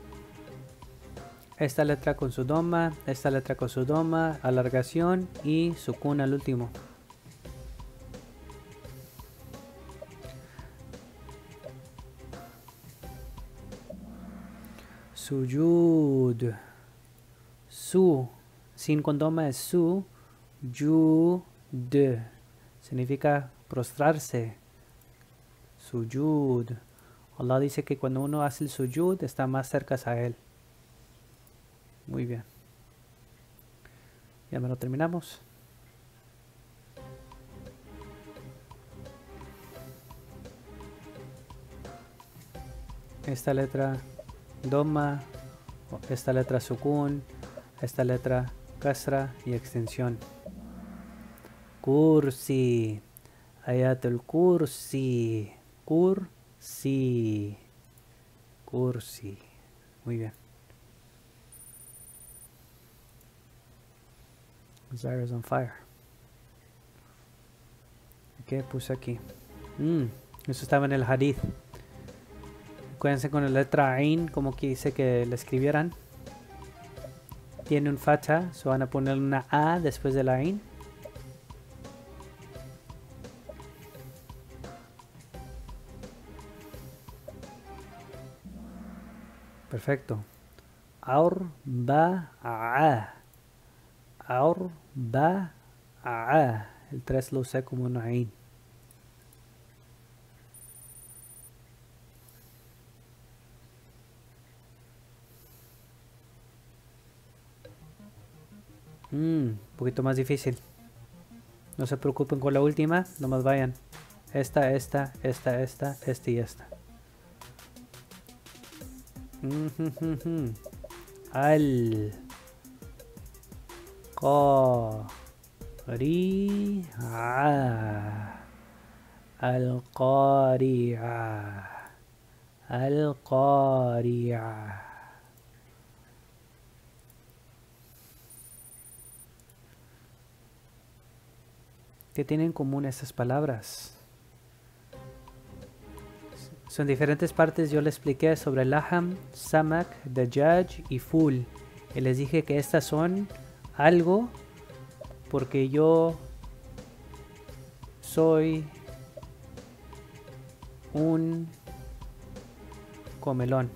Esta letra con su doma, esta letra con su doma, alargación y sukun al último. Sujud. Su. Sin con doma es su. Yud. Significa prostrarse. Sujud. Allah dice que cuando uno hace el sujud está más cerca a Él. Muy bien. Ya me lo terminamos. Esta letra Doma, esta letra Sukun, esta letra Kasra y extensión. Kursi, Ayatul Kursi, Kursi, Kursi. Muy bien. Zaire is on fire. ¿Qué puse aquí? Mm, eso estaba en el hadith. Acuérdense con la letra Ain, como que dice que la escribieran. Tiene un facha, so van a poner una A después de la Ain. Perfecto. Aur ba a. Aur ba a. El tres lo usé como una Ain. Un mm, poquito más difícil. No se preocupen con la última, nomás vayan. Esta, esta, esta, esta, esta y esta. Mm -hmm -hmm. Al Qari'a Al Qari'a Al Qari'a. ¿Qué tienen en común estas palabras? Son diferentes partes. Yo les expliqué sobre laham, samak, dajaj y ful. Y les dije que estas son algo porque yo soy un comelón.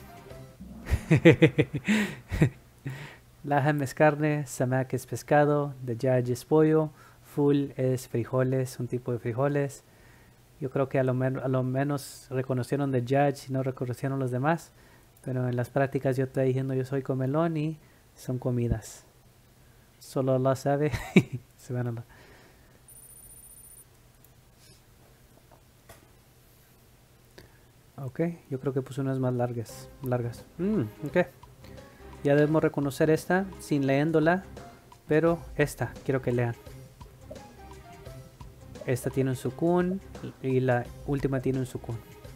Laham es carne, samak es pescado, dajaj es pollo. Full es frijoles, un tipo de frijoles. Yo creo que a lo, men a lo menos reconocieron de Judge y no reconocieron los demás. Pero en las prácticas yo estoy diciendo yo soy comelón y son comidas. Solo Allah sabe. Se van a la... Ok, yo creo que puse unas más largas. largas. Mm, ok. Ya debemos reconocer esta sin leyéndola. Pero esta quiero que lean. Esta tiene un sukun y la última tiene un sukun.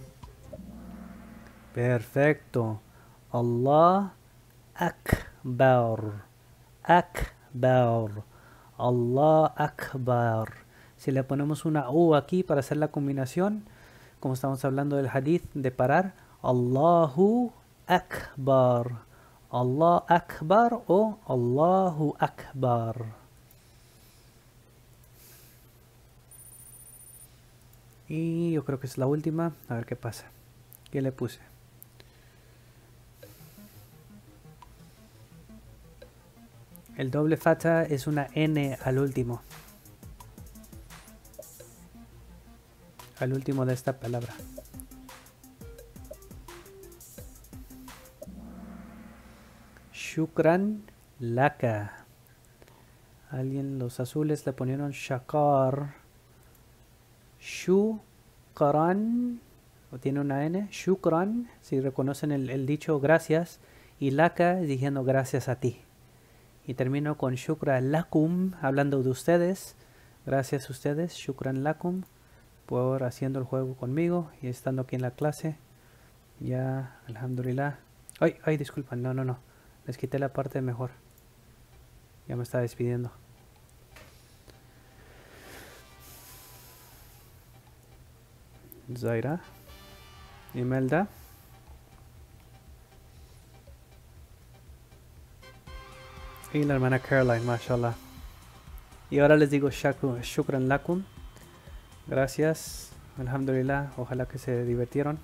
Perfecto. Allah Akbar. Akbar. Allah Akbar. Si le ponemos una U aquí para hacer la combinación, como estamos hablando del hadith de parar, Allahu Akbar. Allah Akbar o Allahu Akbar. Y yo creo que es la última. A ver qué pasa. ¿Qué le puse? El doble fatha es una N al último. Al último de esta palabra. Shukran laka. Alguien, los azules le ponieron shakar. Shukran, o tiene una N, Shukran, si reconocen el, el dicho gracias, y laka diciendo gracias a ti. Y termino con Shukra lakum, hablando de ustedes, gracias a ustedes, Shukran lakum, por haciendo el juego conmigo y estando aquí en la clase. Ya, alhamdulillah. Ay, ay, disculpen, no, no, no, les quité la parte mejor. Ya me estaba despidiendo. Zaira, Imelda, y la hermana Caroline, mashallah. Y ahora les digo shaku, shukran lakum, gracias, alhamdulillah, ojalá que se divirtieron.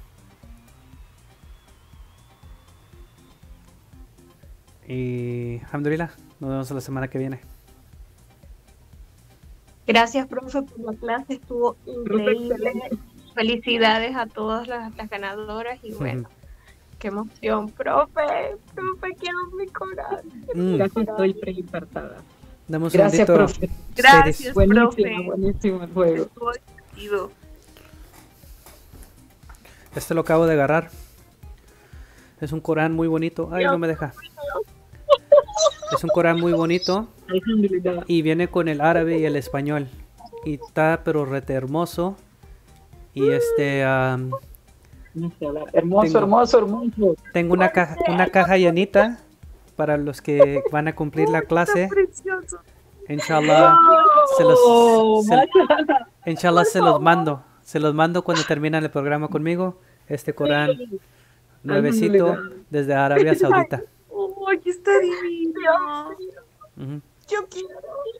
Y alhamdulillah, nos vemos la semana que viene. Gracias, profe, por la clase, estuvo increíble. Felicidades a todas las, las ganadoras y bueno, qué emoción, profe, profe, quiero mi corazón. Mm, Casi estoy preinfartada. dame un Gracias, segundito. profe. Gracias, Buenísimo, profe. buenísimo el juego. Estuvo divertido. Este lo acabo de agarrar. Es un Corán muy bonito. Ay, no me deja. Es un Corán muy bonito Alhamdulillah. y viene con el árabe y el español. Y está pero rete hermoso. Y este am, Hermoso, Tengo- hermoso, hermoso. tengo una caja, una caja llenita para los que van a cumplir la clase. Precioso. Inshallah se Oh, los se- mashallah. inshallah se los mando. Se los mando cuando terminan el programa conmigo. Este Corán nuevecito desde Arabia Saudita. Oh, aquí está divino. Ujú. Yo quiero.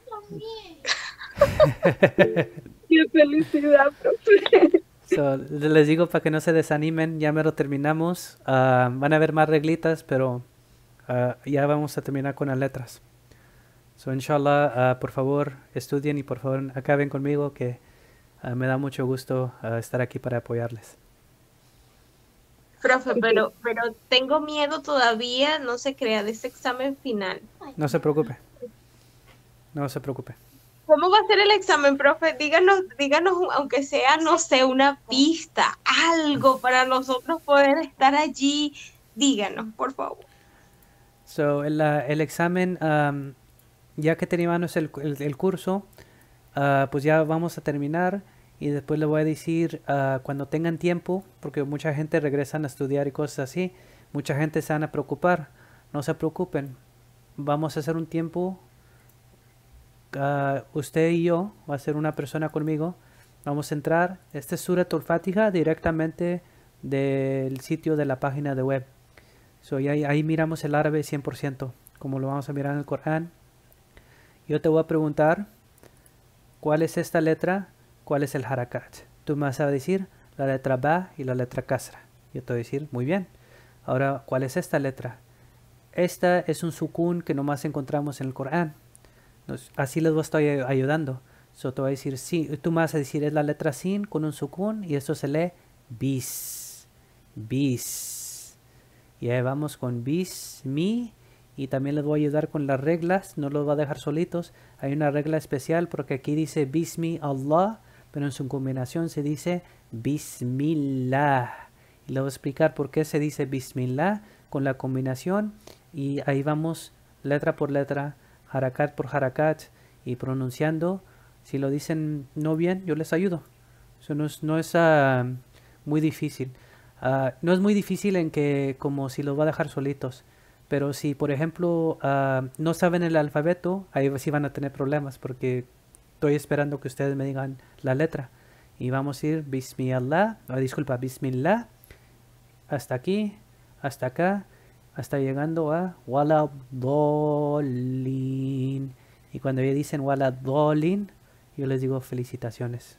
Qué felicidad, profe. So, les digo para que no se desanimen, ya me lo terminamos. Ah, van a haber más reglitas, pero ah, ya vamos a terminar con las letras. So, inshallah, ah, por favor, estudien y por favor acaben conmigo, que ah, me da mucho gusto ah, estar aquí para apoyarles. Profe, pero, pero tengo miedo todavía, no se crea, de ese examen final. No se preocupe. No se preocupe. ¿Cómo va a ser el examen, profe? Díganos, díganos, aunque sea, no sé, una pista, algo para nosotros poder estar allí. Díganos, por favor. So, el, ah, el examen, am, ya que terminamos el, el- el curso, ah, pues ya vamos a terminar y después le voy a decir ah, cuando tengan tiempo, porque mucha gente regresan a estudiar y cosas así, mucha gente se van a preocupar. No se preocupen, vamos a hacer un tiempo, ah, usted y yo, va a ser una persona conmigo, vamos a entrar, este es Suratul Fatiha directamente del sitio de la página de web. So, y ahí, ahí miramos el árabe cien por ciento, como lo vamos a mirar en el Corán. Yo te voy a preguntar, ¿cuál es esta letra? ¿Cuál es el harakat? Tú me vas a decir la letra ba y la letra kasra. Yo te voy a decir, muy bien. Ahora, ¿cuál es esta letra? Esta es un sukun que nomás encontramos en el Corán. Nos- así les voy a estar ay- ayudando. So, te voy a decir, sí, tú me vas a decir, es la letra sin con un sukun y esto se lee bis. Bis. Y ahí vamos con bis, mi. Y también les voy a ayudar con las reglas. No los voy a dejar solitos. Hay una regla especial porque aquí dice bismi Allah, pero en su combinación se dice bismillah. Y les voy a explicar por qué se dice bismillah con la combinación. Y ahí vamos letra por letra, harakat por harakat y pronunciando. Si lo dicen no bien, yo les ayudo. Eso no es, no es ah, muy difícil. Ah, no es muy difícil en que como si los va a dejar solitos. Pero si, por ejemplo, ah, no saben el alfabeto, ahí sí van a tener problemas porque estoy esperando que ustedes me digan la letra. Y vamos a ir Bismillah, ah, disculpa, Bismillah, hasta aquí, hasta acá, hasta llegando a Waladolin. Y cuando ellos dicen Waladolin, yo les digo felicitaciones.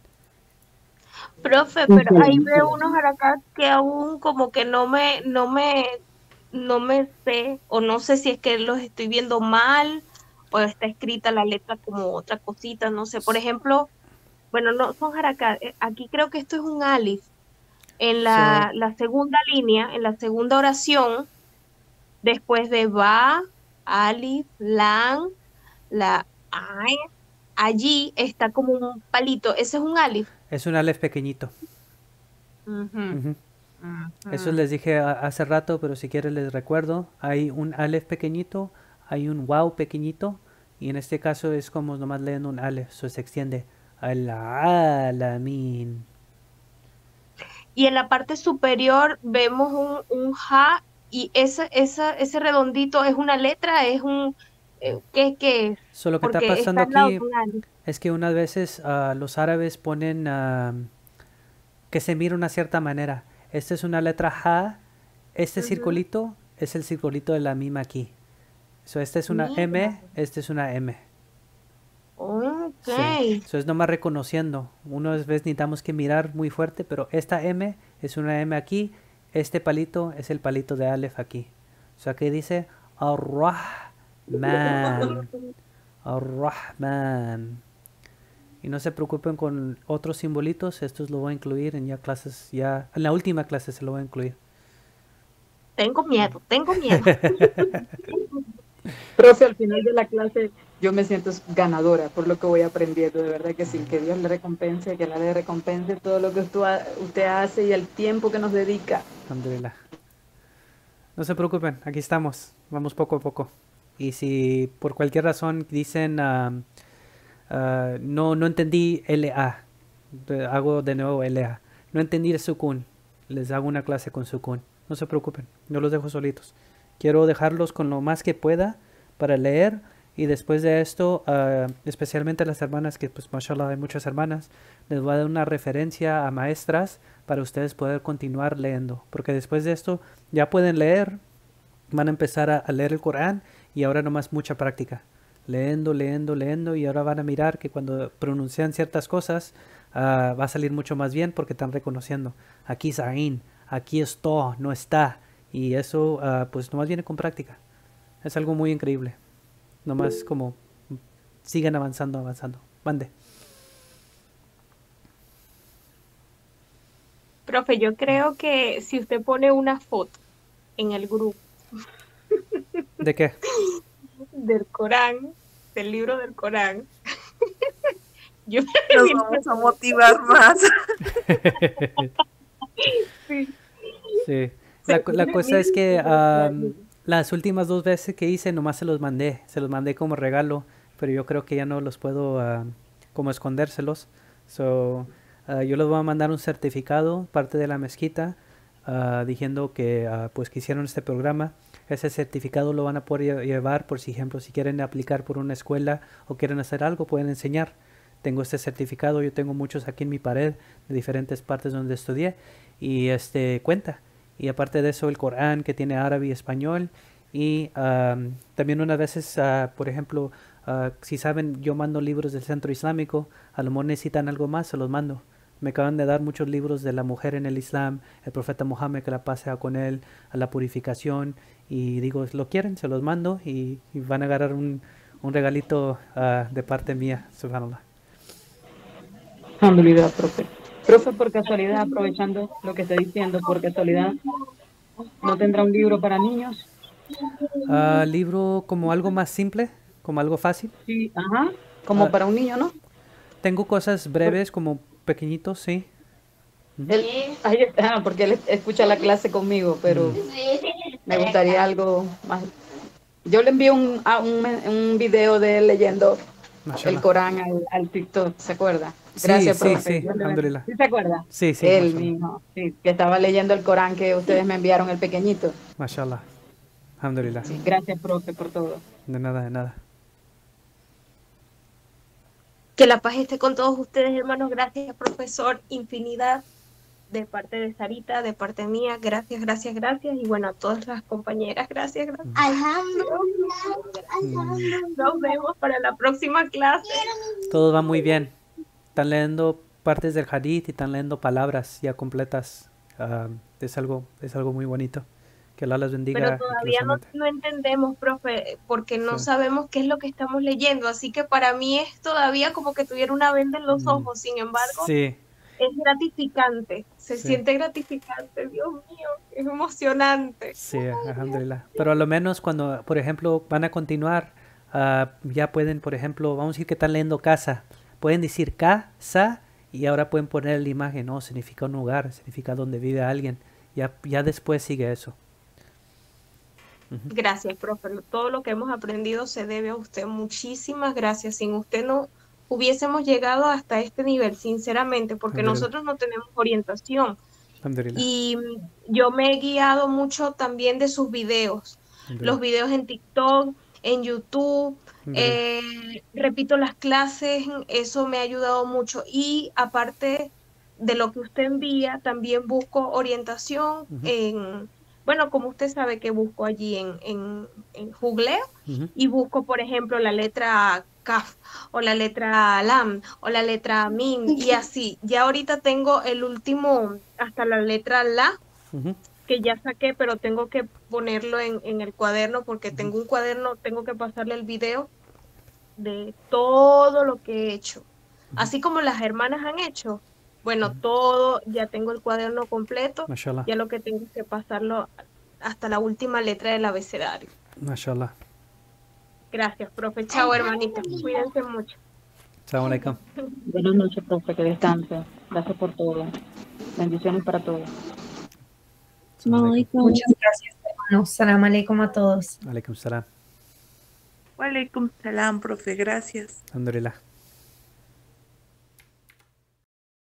Profe, pero ahí veo unos harakat que aún como que no me, no me, no me sé, o no sé si es que los estoy viendo mal, o está escrita la letra como otra cosita, no sé. Por ejemplo, bueno, no son harakat, eh, aquí creo que esto es un alif. En la, la segunda línea, en la segunda oración, después de ba, alif, lam, la ay, allí está como un palito, ese es un alif. Es un alef pequeñito. Ujú, Ujú. ujú. Eso les dije a- hace rato, pero si quieren les recuerdo. Hay un alef pequeñito, hay un wow pequeñito, y en este caso es como nomás leen un alef, eso se extiende al alamin. Y en la parte superior vemos un, un ja, y ese, esa, ese redondito es una letra, es un, eh, ¿qué, qué es? So, lo que está Porque pasando está al lado aquí de un alif. es que unas veces ah, los árabes ponen ah, que se mira una cierta manera. Esta es una letra ja, este Ujú. circulito es el circulito de la mima aquí. So, esta es una Mira. M, esta es una M. Ok. Sí, eso es nomás reconociendo. Unas veces necesitamos que mirar muy fuerte, pero esta M es una M aquí, este palito es el palito de Aleph aquí. O sea, aquí dice Ar-Rahman. Ar-Rahman. Y no se preocupen con otros simbolitos, estos lo voy a incluir en ya clases, ya en la última clase se lo voy a incluir. Tengo miedo, tengo miedo. Profe, al final de la clase yo me siento ganadora por lo que voy aprendiendo, de verdad que sí, que Dios le recompense, que la le recompense todo lo que usted, ha- usted hace y el tiempo que nos dedica. Alhamdulillah. No se preocupen, aquí estamos, vamos poco a poco. Y si por cualquier razón dicen, ah, ah, no, no entendí L A, de- hago de nuevo L A. No entendí el sukun, les hago una clase con sukun. No se preocupen, yo los dejo solitos. Quiero dejarlos con lo más que pueda para leer y después de esto, ah, especialmente las hermanas, que pues mashallah hay muchas hermanas, les voy a dar una referencia a maestras para ustedes poder continuar leyendo. Porque después de esto ya pueden leer, van a empezar a, a leer el Corán y ahora nomás mucha práctica. Leyendo, leyendo, leyendo y ahora van a mirar que cuando pronuncian ciertas cosas ah, va a salir mucho más bien porque están reconociendo. Aquí es Ain, aquí es To, no está. Y eso ah, pues nomás viene con práctica. Es algo muy increíble. Nomás como sigan avanzando, avanzando. Mande. Profe, yo creo que si usted pone una foto en el grupo ¿De qué? del Corán, del libro del Corán, yo Nos vamos a motivar más. sí, Sí. La, co- la cosa es que am, las últimas dos veces que hice nomás se los mandé. Se los mandé como regalo, pero yo creo que ya no los puedo ah, como escondérselos. So, ah, yo les voy a mandar un certificado, parte de la mezquita, ah, diciendo que ah, pues que hicieron este programa. Ese certificado lo van a poder lle- llevar por si ejemplo si quieren aplicar por una escuela o quieren hacer algo, pueden enseñar. Tengo este certificado, yo tengo muchos aquí en mi pared de diferentes partes donde estudié y este cuenta. Y aparte de eso el Corán que tiene árabe y español y am, también unas veces, ah, por ejemplo, ah, si saben, yo mando libros del Centro Islámico, a lo mejor necesitan algo más, se los mando. Me acaban de dar muchos libros de la mujer en el Islam, el profeta Mohammed que la pasea con él, a la purificación y digo, ¿lo quieren? Se los mando y, y van a agarrar un, un regalito ah, de parte mía, subhanallah. Alhamdulillah, profe. Profe, por casualidad, aprovechando lo que está diciendo, por casualidad, ¿no tendrá un libro para niños? Ah, libro como algo más simple, como algo fácil. Sí, ajá, como Ah, para un niño, ¿no? tengo cosas breves como pequeñitos, sí. Ujú. Él, ahí está, porque él escucha la clase conmigo, pero me gustaría algo más. Yo le envío un, a un, un video de él leyendo el Mashallah. Corán al, al TikTok, ¿se acuerda? Sí, Gracias, sí, profe. sí, Dios le bendiga. alhamdulillah. ¿Sí se acuerda? Sí, sí, Él mashallah. mismo, sí, que estaba leyendo el Corán que ustedes me enviaron, el pequeñito. Mashallah. Alhamdulillah. Sí, gracias, profe, por todo. De nada, de nada. que la paz esté con todos ustedes, hermanos. Gracias, profesor. Infinidad de parte de Sarita, de parte mía. Gracias, gracias, gracias. Y bueno, a todas las compañeras, gracias, gracias. Mm, Nos vemos para la próxima clase. todo va muy bien. Están leyendo partes del hadith y están leyendo palabras ya completas. Ah, es algo, es algo muy bonito. Que Allah les bendiga. Pero y que los todavía no, aumente. no entendemos, profe, porque no Sí. sabemos qué es lo que estamos leyendo. Así que para mí es todavía como que tuviera una venda en los Mm, ojos. Sin embargo, sí, es gratificante. Se sí, siente gratificante. Dios mío, es emocionante. sí, alhamdulillah. Pero a lo menos cuando, por ejemplo, van a continuar, ah, ya pueden, por ejemplo, vamos a decir que están leyendo casa. Pueden decir casa y ahora pueden poner la imagen, no, significa un lugar, significa donde vive alguien. Ya, ya después sigue eso. Ujú. Gracias, profe. Todo lo que hemos aprendido se debe a usted. Muchísimas gracias. Sin usted no hubiésemos llegado hasta este nivel, sinceramente, porque Alhamdulillah. nosotros no tenemos orientación. Alhamdulillah. Y mm, yo me he guiado mucho también de sus videos, los Alhamdulillah. videos en TikTok, en YouTube. Alhamdulillah. eh, repito las clases, eso me ha ayudado mucho. Y aparte de lo que usted envía, también busco orientación Ujú, en, bueno, como usted sabe que busco allí en, en, en Googleo ujú, y busco, por ejemplo, la letra Kaf o la letra Lam o la letra Min y así. Ya ahorita tengo el último hasta la letra La ujú, que ya saqué, pero tengo que ponerlo en, en el cuaderno porque ujú. tengo un cuaderno, tengo que pasarle el video de todo lo que he hecho. así como las hermanas han hecho. Bueno, todo, ya tengo el cuaderno completo, Mashallah. ya lo que tengo es que pasarlo hasta la última letra del abecedario. Mashallah. Gracias, profe. Chao, hermanitos. Cuídense mucho. Assalamu alaikum. Buenas noches, profe, que descanse. Gracias por todo. Bendiciones para todos. Assalamu alaikum. Muchas gracias, hermanos. Salam aleikum a todos. Alaikum salam. Walaikum salam, profe, gracias. Alhamdulillah.